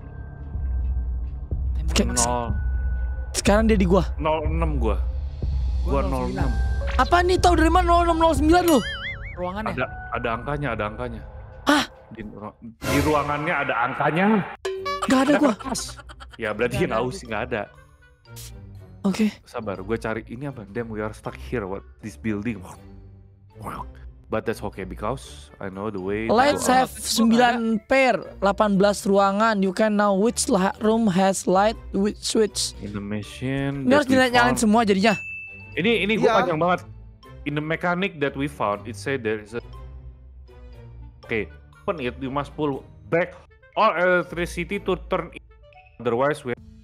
Temboknya Kayak- mana? Sekarang dia di gua. 06 gua. Gua 09. 06. Apa nih, tahu dari mana 0609 lu? Ruangannya. Ada angkanya. Di ruangannya ada angkanya. Gak ada gua. Ya berarti nggak ada. Oke. Sabar, gue cari ini apa? Damn, we are stuck here. What this building? But that's okay because I know the way. Lights have 9 pair, 18 ruangan. You can now which room has light which switch. In the machine. Ini harus nyalain semua jadinya. Ini gue panjang banget. In the mechanic that we found, it said there is a. Okay, open it. You must pull back all electricity to turn it. Otherwise,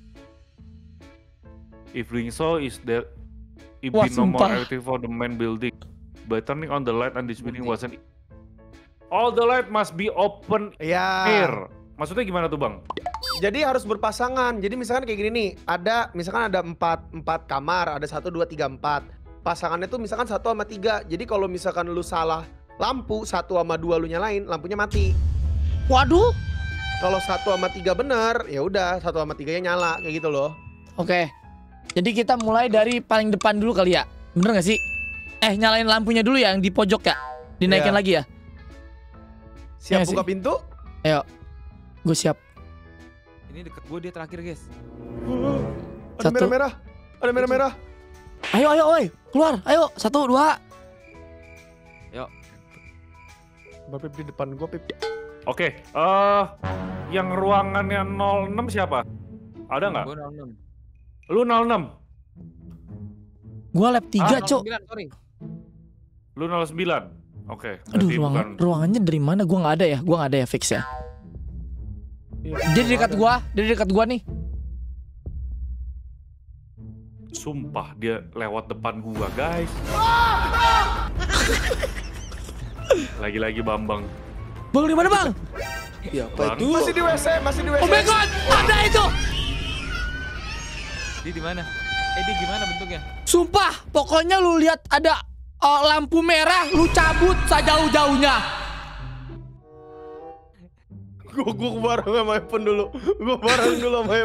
if doing so, is there it be no more electricity for the main building. By turning on the light and this building wasn't. All the light must be open air. Maksudnya gimana tuh bang? Jadi harus berpasangan. Jadi misalkan kayak gini nih, misalkan ada 4 kamar, ada 1, 2, 3, 4. Pasangannya tuh misalkan 1 sama 3. Jadi kalau misalkan lu salah lampu, 1 sama 2 lu nyalain, lampunya mati. Waduh. Kalau 1 sama 3 bener, ya udah 1 sama 3-nya nyala kayak gitu loh. Oke. Jadi kita mulai dari paling depan dulu kali ya. Bener gak sih? Nyalain lampunya dulu ya yang di pojok ya. Dinaikin lagi ya. Siap buka pintu? Ayo. Gue siap. Ini deket gue dia terakhir guys. Ada merah-merah. Ada merah-merah. Ayo, keluar. Ayo, 1, 2. Yuk. Pip di depan gue, Pip. Oke, yang ruangannya 06 siapa? Ada nggak? Gue 06. Lu 06? Gua lab 3, Cok. 09, sorry. Lu 09? Oke. Aduh, ruangannya dari mana? Gua nggak ada ya, fix ya. Dia di dekat gua nih. Sumpah dia lewat depan gua, guys. Lagi-lagi Bambang. Bang, di mana, Bang? Ya, apa itu? Masih di WC. Oh my god, ada itu. Dia di mana? Dia gimana bentuknya? Sumpah, pokoknya lu lihat ada lampu merah, lu cabut sejauh-jauhnya. Gue bareng sama Epon dulu. Bareng dulu sama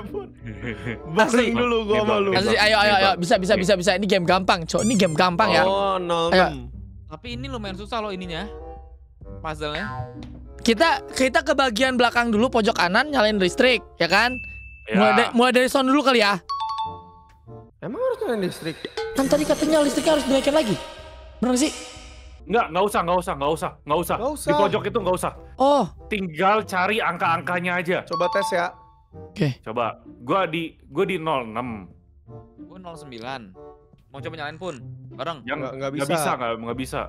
lu. Ayo. Bisa. Ini game gampang, Cok. Ini game gampang ya. Oh, 06. Tapi ini lumayan susah loh ininya. Puzzle-nya. Kita ke bagian belakang dulu, pojok kanan, nyalain listrik, ya kan? Ya. Mulai dari sound dulu kali ya. Emang harus nyalain listrik? Kan tadi katanya listriknya harus dinaikin lagi. Bener sih? Nggak usah. Di pojok itu nggak usah. Oh. Tinggal cari angka-angkanya aja. Coba tes ya. Oke. Coba. Gua di 06. Gue 09. Mau coba nyalain pun. Bareng. Nggak bisa.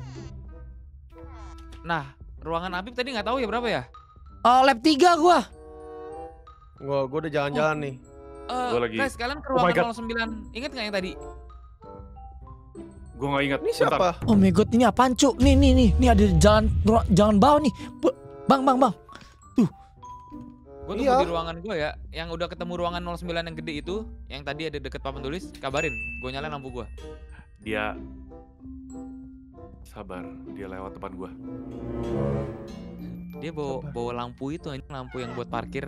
Nah, ruangan Apip tadi nggak tahu ya berapa ya? Lab 3 gua. Gua udah jalan-jalan nih. Gua lagi. Guys, kalian ke ruangan 09. Ingat nggak yang tadi? Gue nggak ingat. Ini siapa? Oh my god, ini apaan, Cuk? Nih ada jalan bawah nih. Bang. Tuh. Gue tunggu di ruangan gue ya. Yang udah ketemu ruangan 09 yang gede itu, yang tadi ada deket papan tulis, kabarin. Gue nyalain lampu gue. Dia sabar, dia lewat depan gua. Dia bawa lampu itu, lampu yang buat parkir.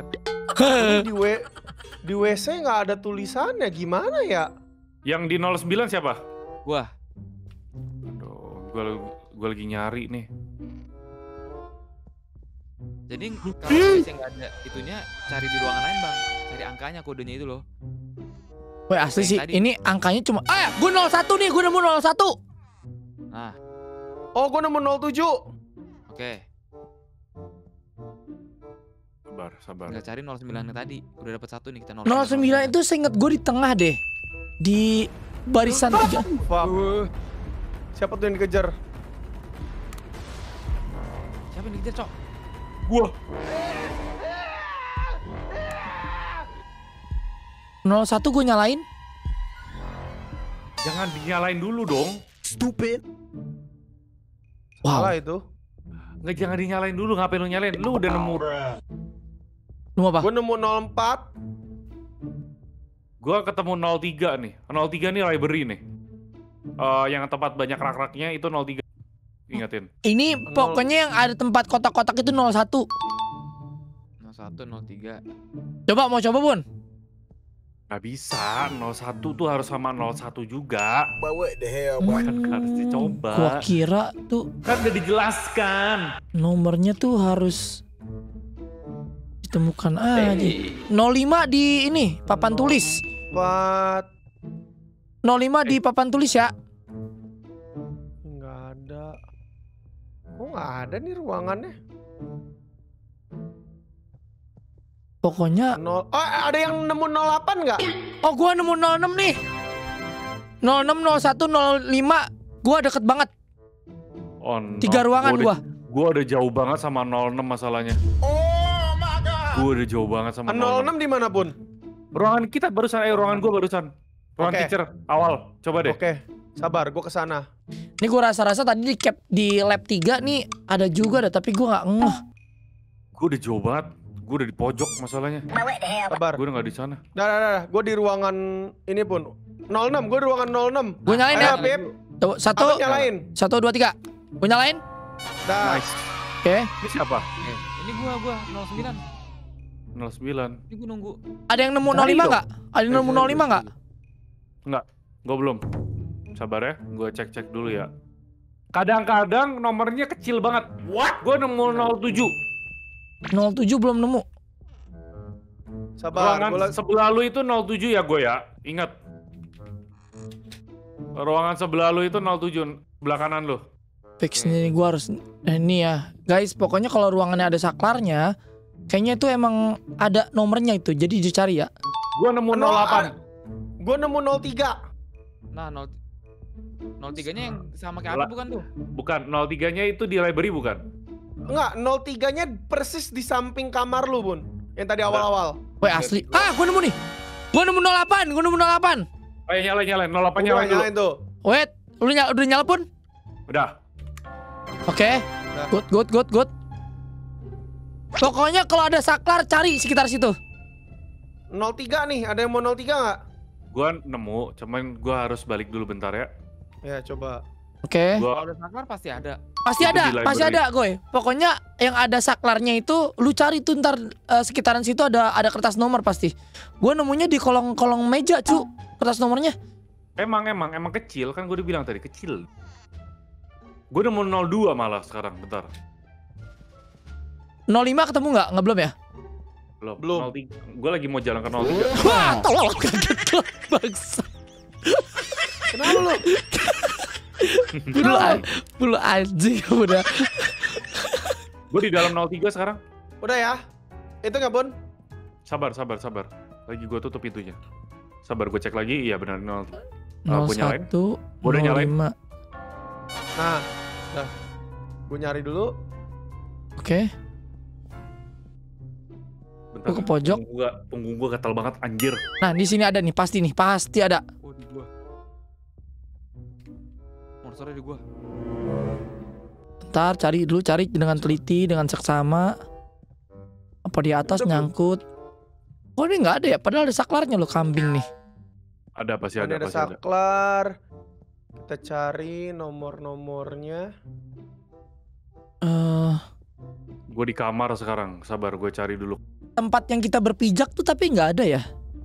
Di WC nggak ada tulisannya, gimana ya? Yang di 09 siapa? Gua. Aduh, gua lagi nyari nih. Jadi kalau misalnya nggak ada itunya, cari di ruangan lain bang. Cari angkanya, kodenya itu loh. Woi asli sih, ini angkanya cuma. Gue 01 nih, gue nemu 01. Nah. Oh, gue nemu 07. Oke. Sabar. Nggak cari 09 yang tadi. Udah dapat 1 nih kita 09 itu seinget gue di tengah deh. Di barisan 3. Siapa tuh yang dikejar? Siapa yang dikejar, Cok? Gua. 01 gue nyalain. Jangan dinyalain dulu dong. Stupid. Wow. Salah itu. Nggak, jangan dinyalain dulu. Ngapain lu nyalain? Lu udah nemu. Nemu apa? Gue nemu 04. Gua ketemu 03 nih. 03 nih library nih. Yang tempat banyak rak-raknya itu 03. Ingatin. Ini pokoknya yang ada tempat kotak-kotak itu 01. 01, 03. Coba mau coba Bun? Nggak bisa, 01 tuh harus sama 01 juga. Kan harus dicoba. Gua kira tuh Kan udah dijelaskan. nomornya tuh harus ditemukan aja. 05 di ini papan tulis. 4. 05 di papan tulis ya. Nggak ada. Kok nggak ada nih ruangannya? Pokoknya Oh, ada yang nemu 08 nggak? oh gua nemu 06 nih. 06, 01, 05. Gua deket banget. Oh, no. 3 ruangan gua. Gua udah jauh banget sama 06 masalahnya. Gua udah jauh banget sama 06. 06 di mana pun? Ruangan kita barusan, ruangan gua barusan. Ruangan Oke. teacher awal. Coba deh. Oke, sabar, gua kesana. Ini gua rasa-rasa tadi di lab 3 nih ada juga dah, tapi gua nggak ngeh. Gua udah jauh banget. Gua udah di pojok masalahnya. Sabar. Gua udah nggak di sana. Dah. Gua di ruangan ini pun. 06, gua di ruangan 06. Gua nyalain Ayo, ya. Pip. Coba, satu, Abang nyalain. 1, 2, 3. Gua nyalain. Dah. Nice. Oke. Ini siapa? Ini gua 09. 09. Ini gua nunggu. Ada yang nemu Cari 05 dong. nggak? Ada yang nemu 05 nggak? Enggak. Gua belum. Sabar ya. Gua cek dulu ya. Kadang-kadang nomornya kecil banget. What? Gua nemu 07. 07 belum nemu. Sabar. Ruangan sebelah lu itu 07 ya gue ya. Ingat. Ruangan sebelah lu itu 07, sebelah kanan lu. Fix nih gua harus ini ya. Guys, pokoknya kalau ruangannya ada saklarnya, kayaknya itu emang ada nomornya itu. Jadi dicari ya. Gua nemu 08. Gua nemu 03. Nah, 03-nya yang sama kayak aku bukan tuh? Bukan, 03-nya itu di library bukan? Enggak, 03-nya persis di samping kamar lu, Bun. Yang tadi awal-awal. Woi asli. Ah, gua nemu nih. Gua nemu 08. Ayo nyalain, 08 Gua nyalain dulu. nyalain tuh. Wait, udah nyala pun? Udah. Oke. Good. Pokoknya kalau ada saklar cari sekitar situ. 03 nih, ada yang mau 03 nggak? Gua nemu, cuman gua harus balik dulu bentar ya. Ya, coba. Oke. Gua Kalau ada saklar pasti ada. Pasti Itu ada, di pasti library. ada, Goy. Pokoknya yang ada saklarnya itu lu cari tuh ntar sekitaran situ ada kertas nomor pasti. Gua nemunya di kolong meja, cu. Kertas nomornya. emang kecil kan, gua udah bilang tadi kecil. Gua nemu 02 malah sekarang, bentar. 05 ketemu nggak? Nggak belum ya? Belum. 03. Gua lagi mau jalan ke 03. Wah, tolong kaget gua, bangsa. Kenapa lu? Bulu anjing udah. Gua di dalam 03 sekarang. Udah ya? Itu nggak, Bun? Sabar. Lagi gua tutup pintunya. Sabar, gua cek lagi. Iya benar 0. Gua nyalain. 01, Gua udah nyalain. 05. Nah, dah. Gue nyari dulu. Oke. Bentar. Gua ke pojok. Punggung gua gatal banget anjir. Nah, di sini ada nih, pasti ada. Oh, di gua. Monsternya di gua. Ntar cari dengan teliti, dengan seksama. Apa di atas Udah, nyangkut? Oh ini nggak ada ya? Padahal ada saklarnya lo, kambing nih. Ada pasti Ini ada, ada pasti ada. saklar. Kita cari nomor-nomornya. Gue di kamar sekarang. Sabar, gue cari dulu. Tempat yang kita berpijak tuh tapi nggak ada ya?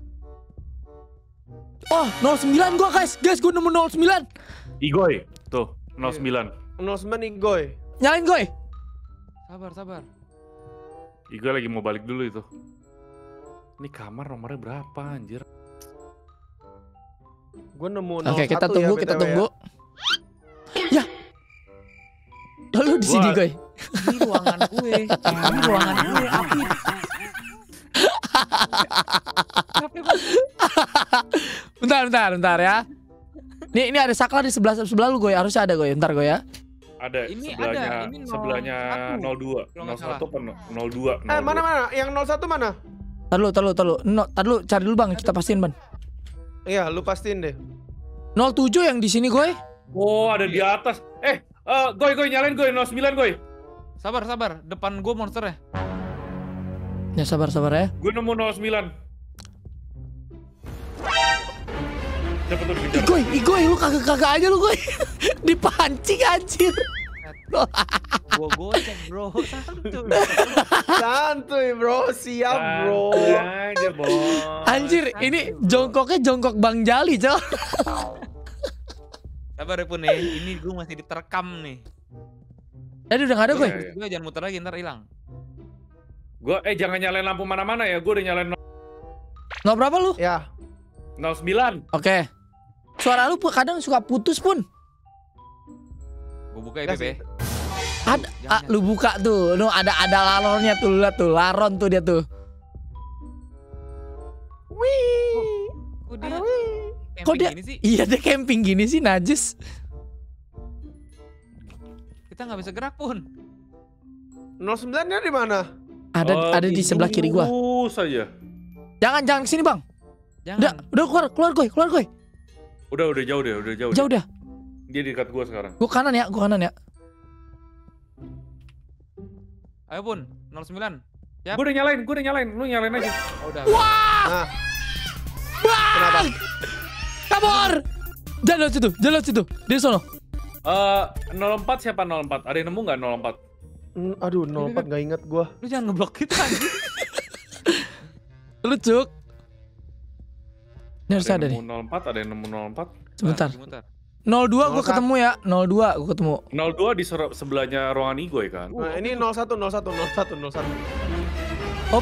Oh 09 gua guys gua nemu 09. Igoy, tuh 09. 09 Igoy. Nyalain Goy. Sabar. Igoy lagi mau balik dulu itu. Ini kamar nomornya berapa anjir? Gue nemu 01 Oke, kita ya, tunggu, BTW Ya. Lalu di sini Goy. Ini ruangan gue. Api. Bentar ya. Ini ada saklar di sebelah lu Goy. Harusnya ada Goy. Bentar Goy ya. Ada Ini sebelahnya, ada, ini sebelahnya 01. 02. Kalau nggak 01 apa 02? Mana? Yang 01 mana? Tar dulu. Tar dulu, cari dulu Bang, kita pastiin Bang. Iya, lu pastiin deh. 07 yang di sini Goy. Oh, ada di atas. Goy nyalain Goy 09 Goy. Sabar. Depan gue monsternya. Ya sabar ya. Gue nemu 09. Cepet tuh dikejar. Goy, lu kagak aja lu Goy. Dipancing anjir. Gua gocek bro, santuy. Santuy bro, siap bro. Aja bos. Anjir, ini jongkoknya jongkok Bang Jali, Cok. Sabar ya Pun nih, ini gue masih diterekam nih. Tadi udah gak ada gue. Gue jangan muter lagi ntar hilang. Gue jangan nyalain lampu mana-mana ya. Gue udah nyalain Nol berapa lu? Ya. 09. Oke. Suara lu kadang suka putus Pun. Gue buka ya Bebe. Ada, lu buka tuh. No, ada laronnya tuh, lihat tuh, laron tuh dia tuh. Wih. Kok dia gini sih? Iya, dia camping gini sih, najis. Kita nggak bisa gerak Pun. 09-nya di mana? Ada di sebelah kiri gua. Saja. Jangan kesini Bang. Jangan. Udah keluar gue. Udah jauh deh, Jauh dah. Dia di dekat gua sekarang. Gua kanan ya. Ayo Pun, 09. Siap. Gue udah nyalain, lu nyalain aja. Oh, udah. Nah. Kenapa? Kabur. Jalan situ. Di sono. 04 siapa 04? Ada yang nemu nggak 04? Aduh, 04 nggak inget gua. Lu jangan ngeblok kita anjing. Lu Cuk. Ini harus ada nih. 04, ada yang nemu 04. Sebentar. Sebentar. 02 gua ketemu ya. 02 gua ketemu. 02 di sebelahnya ruangan Igoy kan. Nah, ini 01. Hop.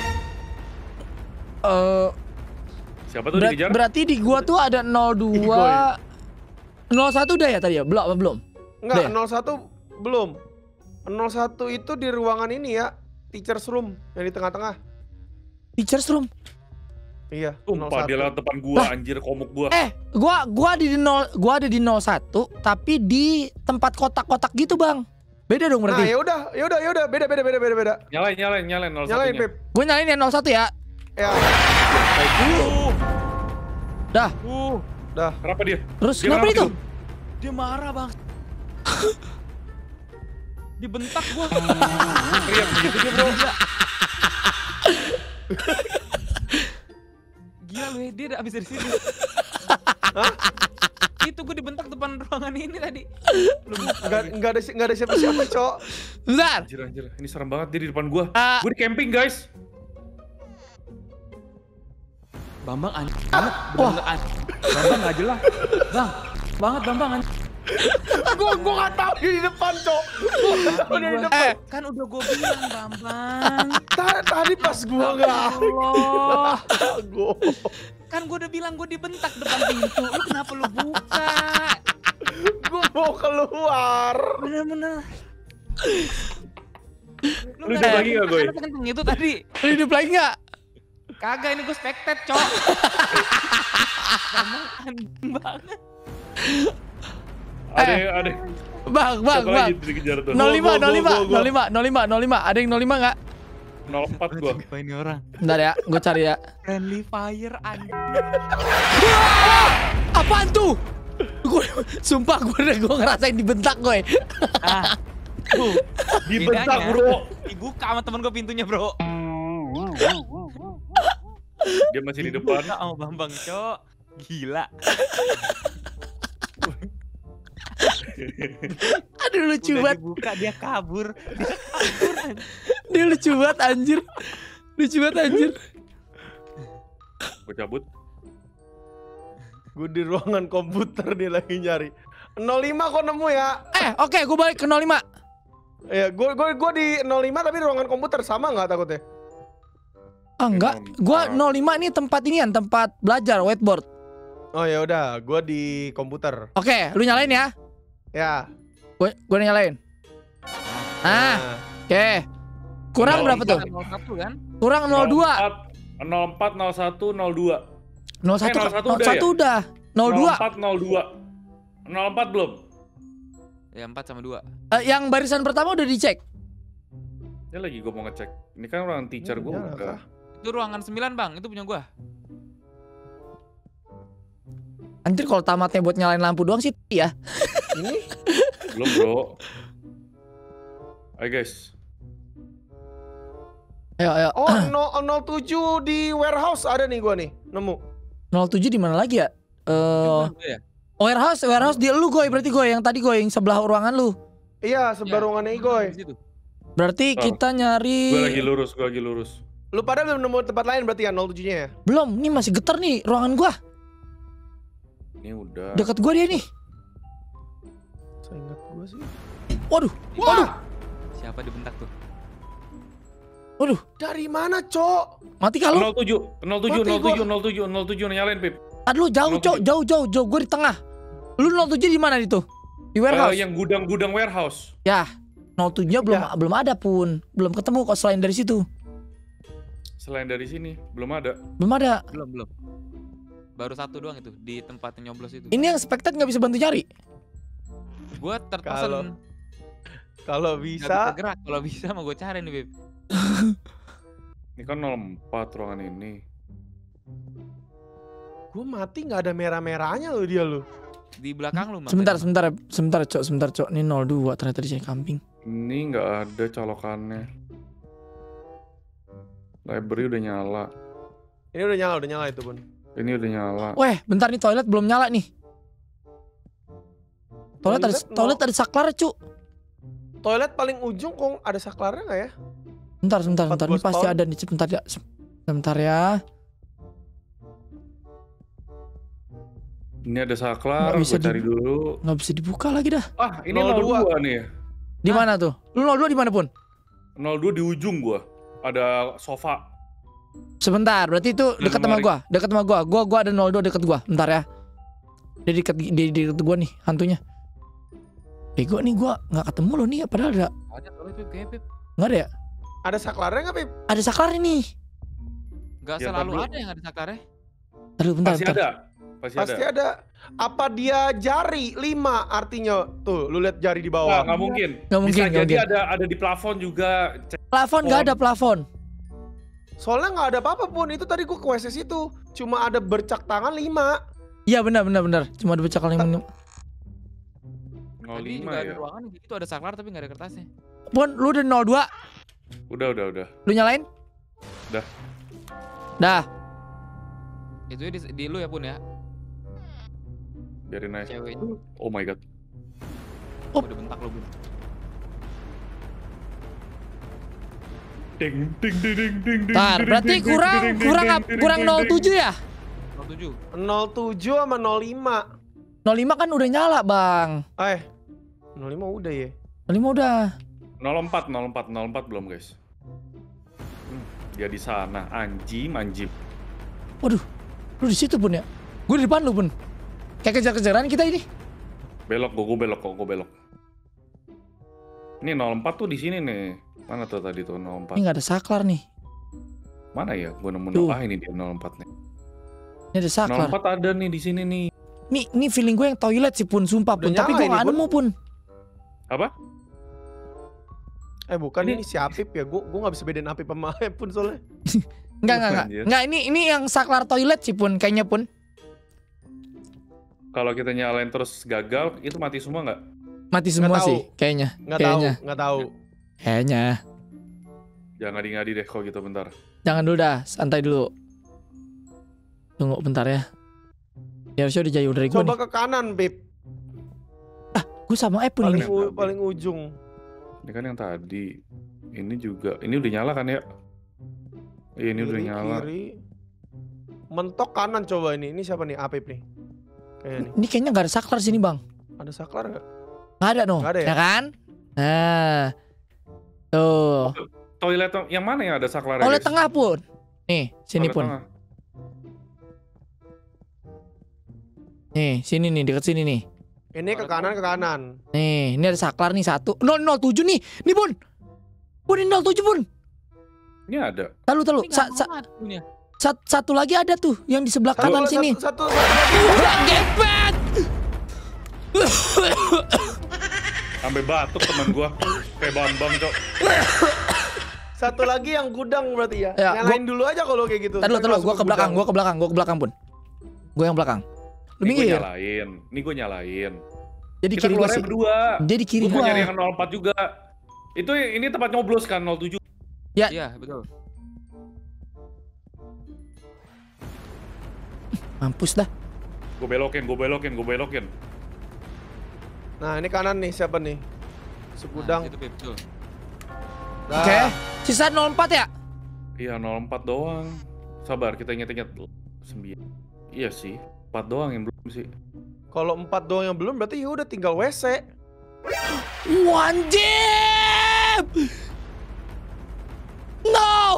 Siapa tuh dikejar? Berarti di gua tuh ada 02. 01 udah ya tadi ya? Belum. Enggak, 01 belum. 01 itu di ruangan ini ya, teacher's room yang di tengah-tengah. Teacher's room. Iya, Sumpah dia lewat depan gua, anjir komuk gua. Gua ada di 01 tapi di tempat kotak-kotak gitu, Bang. Beda dong berarti. Nah, yaudah, beda. Nyalain 01. Nyalain, Pep. Gue nyalain yang 01 ya. Ya. Dah. Kenapa dia? Terus Dia kenapa itu? Dia marah bang. Dibentak gua. Teriak begitu dia bro. Gila lu, dia udah abis dari sini. Itu gue dibentak depan ruangan ini tadi. Enggak ada siapa-siapa, Cok. Bentar. Anjir, ini serem banget dia di depan gua. Ah. Gua di camping, guys. Bambang anjing banget, bener-bener anjing. Bambang gak jelas. Bambang anjing. Gua nggak tahu dia di depan, Cok. Gua nggak tahu dia di depan. Kan udah gue bilang Bambang. Tadi pas gua nggak. Allah. Gua. Kan gue udah bilang gue dibentak depan pintu. Lu kenapa lu buka? Gua mau keluar. Bener-bener. Lu hidup lagi gak, Goy? Kenceng itu tadi. Lu hidup lagi nggak? Kagak, ini gue spectate, Cok. Bambang anjing banget. Ada. Bang. Siapa lagi dikejar tuh? 05. Ada yang 05 nggak? 04 gua. Apa ini orang? Bentar ya, gue cari ya. Friendly fire anjing. Apaan tuh? Sumpah gue ngerasain dibentak gue. Dibentak bro. Dibuka sama temen gue pintunya bro. Dia masih di depan. Dibuka sama Bambang, Cok. Gila. Aduh lucu Udah banget. dibuka dia kabur. Dia lucu banget anjir. Gua cabut. Gue di ruangan komputer dia lagi nyari. 05 kok nemu ya? Oke, gue balik ke 05. Ya, gue di 05 tapi di ruangan komputer sama nggak takutnya? Enggak, gue 05 ini tempat belajar whiteboard. Oh ya udah, gue di komputer. Oke, lu nyalain ya. Ya. Gue nyalain. Oke. Kurang berapa tuh? 01 kan? Kurang 02. 04, 01, 02. 01 udah. 02. 04, 02. 04 belum? Ya 4 sama 2. Yang barisan pertama udah dicek. Ya lagi gue mau ngecek. Ini kan ruangan teacher gue udah. Itu ruangan 9 bang, itu punya gua. Anjir kalau tamatnya buat nyalain lampu doang sih ya. Ini? Belum bro. Ayo guys. Ayo. Oh 07 di warehouse ada nih gue nih, nemu. 07 di mana lagi ya? Ya? Warehouse di lu gue berarti gue yang tadi gue yang sebelah ruangan lu. Iya, sebelah ruangannya Igoy. Berarti kita nyari. Gue lagi lurus. Lu pada belum nemu tempat lain berarti ya 07-nya ya? Belum, nih masih getar nih ruangan gua. Ini udah. Dekat gua dia nih. Saya ingat gua sih. Waduh. Siapa dibentak tuh? Waduh. Dari mana, Cok? Mati kalau. 07 nyalain, Pip. Aduh, jauh, Cok. Jauh. Gua di tengah. Lu 07 di mana itu? Di warehouse. Yang gudang warehouse. Ya. 07-nya belum ada pun. Belum ketemu kok selain dari situ. Selain dari sini, belum ada. Belum. Baru satu doang itu di tempat nyoblos itu. Ini yang Spectate nggak bisa bantu nyari. Gua terpesen. Kalau bisa gerak, kalau bisa mau gue cari nih, Beb. Ini kan 04 ruangan ini. Gue mati nggak ada merah-merahnya lo dia lo. Di belakang lu, Mas. Sebentar, Cok. Ini 02 ternyata di sini kambing. Ini nggak ada colokannya. Library udah nyala. Ini udah nyala itu, Bun. Ini udah nyala. Weh, bentar nih toilet belum nyala nih. Toilet ada saklar, Cuk. Toilet paling ujung kok ada saklarnya nggak ya? Bentar. Ini pasti ada nih. Sebentar ya. Ini ada saklar, gue cari dulu. Nggak bisa dibuka lagi dah. Ah, ini 02 nih ya. Di mana tuh? Lu 02 di mana pun? 02 di ujung gua. Ada sofa. Sebentar, berarti itu dekat sama gua. Gua ada 02 dekat gua. Bentar ya. Dia dekat gua nih hantunya. Bego nih gua nggak ketemu lo nih, padahal ada. Ada toilet, Pip. Nggak ada ya? Ada saklarnya nggak, Pip? Ada saklar ini. Nggak selalu ada yang ada saklarnya. Aduh, bentar. Pasti ada. Apa dia jari 5 artinya? Tuh, lu lihat jari di bawah. Nggak mungkin. Bisa jadi ada di plafon juga. Plafon nggak ada plafon. Soalnya nggak ada apa-apa pun. Itu tadi gua ke WC situ. Cuma ada bercak tangan 5. Iya benar. Cuma ada bercak tangan 5. Tadi juga ada ruangan itu ada saklar tapi nggak ada kertasnya. Pun, lu udah 02? Udah. Lu nyalain? Dah. Itu di lu ya, Pun ya. Biarin aja. Cewek itu. Oh my god. Udah bentak lu, Bun. Ding. Berarti kurang 07 ya? 07 sama 05. 05 kan udah nyala, Bang. 05 udah ya. 05 udah. 04 belum, guys. Dia di sana, anjim. Waduh, lu di situ Pun ya? Gue di depan lu Pun. Kayak kejar-kejaran kita ini. Belok, gue belok. Ini 04 tuh di sini nih. Mana tuh tadi tuh 04? Ini nggak ada saklar nih. Mana ya? Gue nemu ini dia 04 nih. Ini ada saklar. 04 ada nih di sini nih. Nih feeling gue yang toilet sih Pun, sumpah Pun. Tapi gue nggak nemu Pun. Apa? Bukan ini si Apip ya. Gue nggak bisa bedain Apip sama Pun soalnya. Enggak, ini yang saklar toilet sih Pun, kayaknya Pun. Kalau kita nyalain terus gagal, itu mati semua nggak? Mati semua sih, kayaknya. Nggak tahu. Kayaknya. Jangan ngadi-ngadi deh kalau gitu, bentar. Jangan dulu dah, santai dulu. Tunggu bentar ya. Ya harusnya udah jauh dari gue nih. Coba ke kanan, Pip. Gue sama Pun ini. Paling ujung. Ini kan yang tadi. Ini juga. Ini udah nyala kan ya? Iya, ini udah nyala. Kiri. Mentok kanan coba ini. Ini siapa nih? Apip nih. Ini kayaknya nggak ada saklar sini Bang. Ada saklar nggak? Nggak ada no. Nggak ada ya? Ya kan? Nah, tuh. Toilet yang mana yang ada saklar? Toilet tengah Pun. Nih, sini Pun. Nih, sini nih, deket sini nih. Ini ke kanan. Nih, ini ada saklar nih satu. 007 nih. Nih Pun. Pun ini 07 Pun. Ini ada. Tahu. Satu lagi ada tuh yang di sebelah kanan sini. Satu. Gepet. Sampai batuk teman gua. Kayak Bambang, Cok. Satu lagi yang gudang berarti ya. Nyalain dulu aja kalau kayak gitu. Tahu, gua ke belakang Pun. Gua yang belakang. Lu minggir. Ini gue nyalain. Jadi kiri gua sih. Berdua. Jadi kiri gua. Gua nyari yang 04 juga. Ini tempat nyoblos kan 07. Ya. Iya, betul. Mampus dah. Gue belokin. Nah, ini kanan nih, siapa nih? segudang. Nah, itu Pip, betul. Nah, Oke. Sisa 04 ya? Iya 04 doang. Sabar, kita inget-inget 9. Iya sih, 4 doang yang belum sih. kalau 4 doang yang belum berarti ya udah tinggal WC. Wajib! No!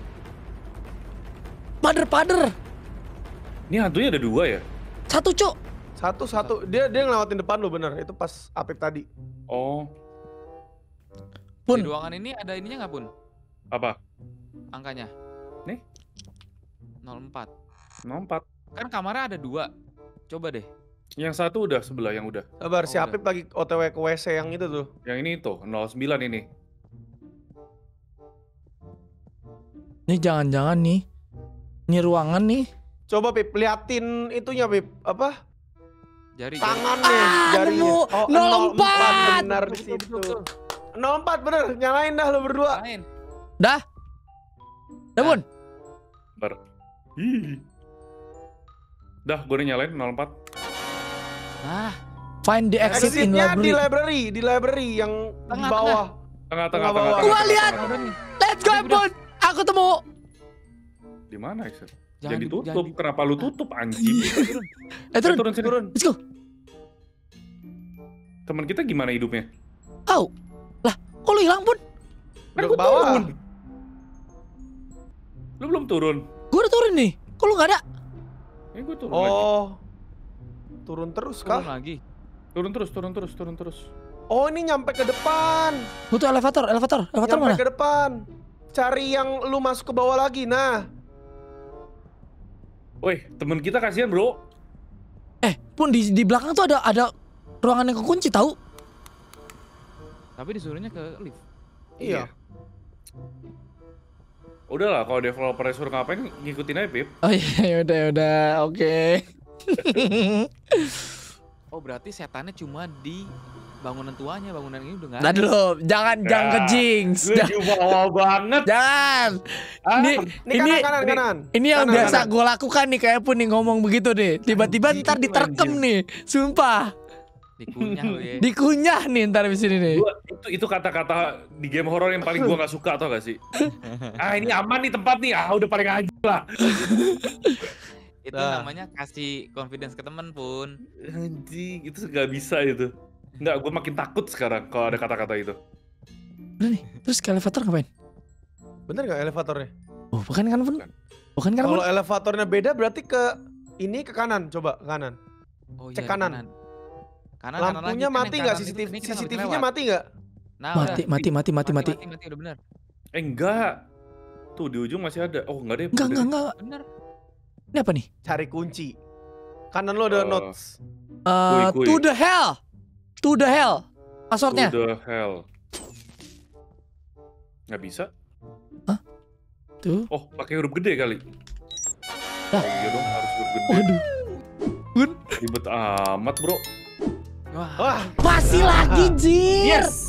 Pader. Ini hantunya ada 2 ya? Satu, Cuk. Satu. Dia ngelewatin depan lu bener. Itu pas Apip tadi. Oh, Pun. Di ruangan ini ada ininya nggak Pun? apa? Angkanya. Nih. 04. 04. Kan kamarnya ada 2. Coba deh. Yang satu udah sebelah yang udah. Sabar, si Oh, Apip lagi OTW ke WC yang itu tuh. Yang ini tuh 09 ini. Nih jangan-jangan nih. Ini ruangan nih. Coba Pip, liatin itunya Pip. Apa? Jari. Tangannya, jarinya. nemu. Oh, 04. benar di situ. 04 bener, nyalain dah lu berdua. Lain. Dah? Dah, Bun? Bar. Ih. Dah, gue udah nyalain 04. Nah, Find the exit in Exitnya library. di library yang di Tengah, bawah. Tengah. bawah. Gua lihat. udah nih. Let's go, Bun. Aku temu. Di mana exit? Jangan Jangan ditutup. jangan Kenapa lu tutup anjing? Turun. Turun sini. Turun. Let's go. Teman kita gimana hidupnya? Au. Lah, kok lu hilang, Bun? Kan Udah gua ke bawah. turun. Lu belum turun. Gua udah turun nih. Kok lu nggak ada? Ini gue turun lagi. Oh. Turun terus Turun kah? lagi. Turun terus. Oh, ini nyampe ke depan. Butuh elevator Nyampe mana? ke depan. Cari yang lu masuk ke bawah lagi. Nah, Woi, temen kita kasihan, Bro. Pun di belakang tuh ada ruangan yang kekunci tahu? Tapi disuruhnya ke lift. iya. Udahlah, kalau developer suruh ngapain ngikutin aja, Pip. Oh iya, udah, oke. Oh, berarti setannya cuma di bangunan tuanya, bangunan ini udah nggak Nah ada. dulu, jangan ke jinx. Lu jumawa banget. Jangan. Ini Ini kanan. Ini yang Kanan, biasa kanan. gue lakukan nih kayak Pun nih ngomong begitu deh. Tiba-tiba Anjing, ntar diterkem anjing. nih, sumpah. Dikunyah lu ya. Dikunyah nih ntar di sini nih. Itu kata-kata di game horror yang paling gua gak suka, tau gak sih? Ini aman nih tempat nih. Udah paling aja lah. Itu Nah. namanya kasih confidence ke temen Pun. Anjing, itu gak bisa itu. Enggak, gue makin takut sekarang kalau ada kata-kata itu. Udah nih, terus ke elevator ngapain? Bener gak elevatornya? Oh, bukan kan Pun? Bukan kan Pun? Kalau elevatornya beda berarti ke kanan. Coba ke kanan. Oh, Cek iya, di kanan. Kanan Lampunya lagi, kan mati yang nggak? kanan itu ini kita CCTV-nya lewat. mati nggak? Nah, Mati, udah. mati. Mati, udah bener. Enggak. Tuh di ujung masih ada. Oh, enggak deh. Enggak. Bener. Ini apa nih? Cari kunci. Kanan lo ada notes. Kui. To the hell. Passwordnya. To the hell. Nggak bisa. Tuh. Oh, pakai huruf gede kali. Lah. Oh, iya dong, harus huruf gede. Waduh. Bun, Ribet amat, Bro. Wah, Wah, masih lagi, Jir. yes.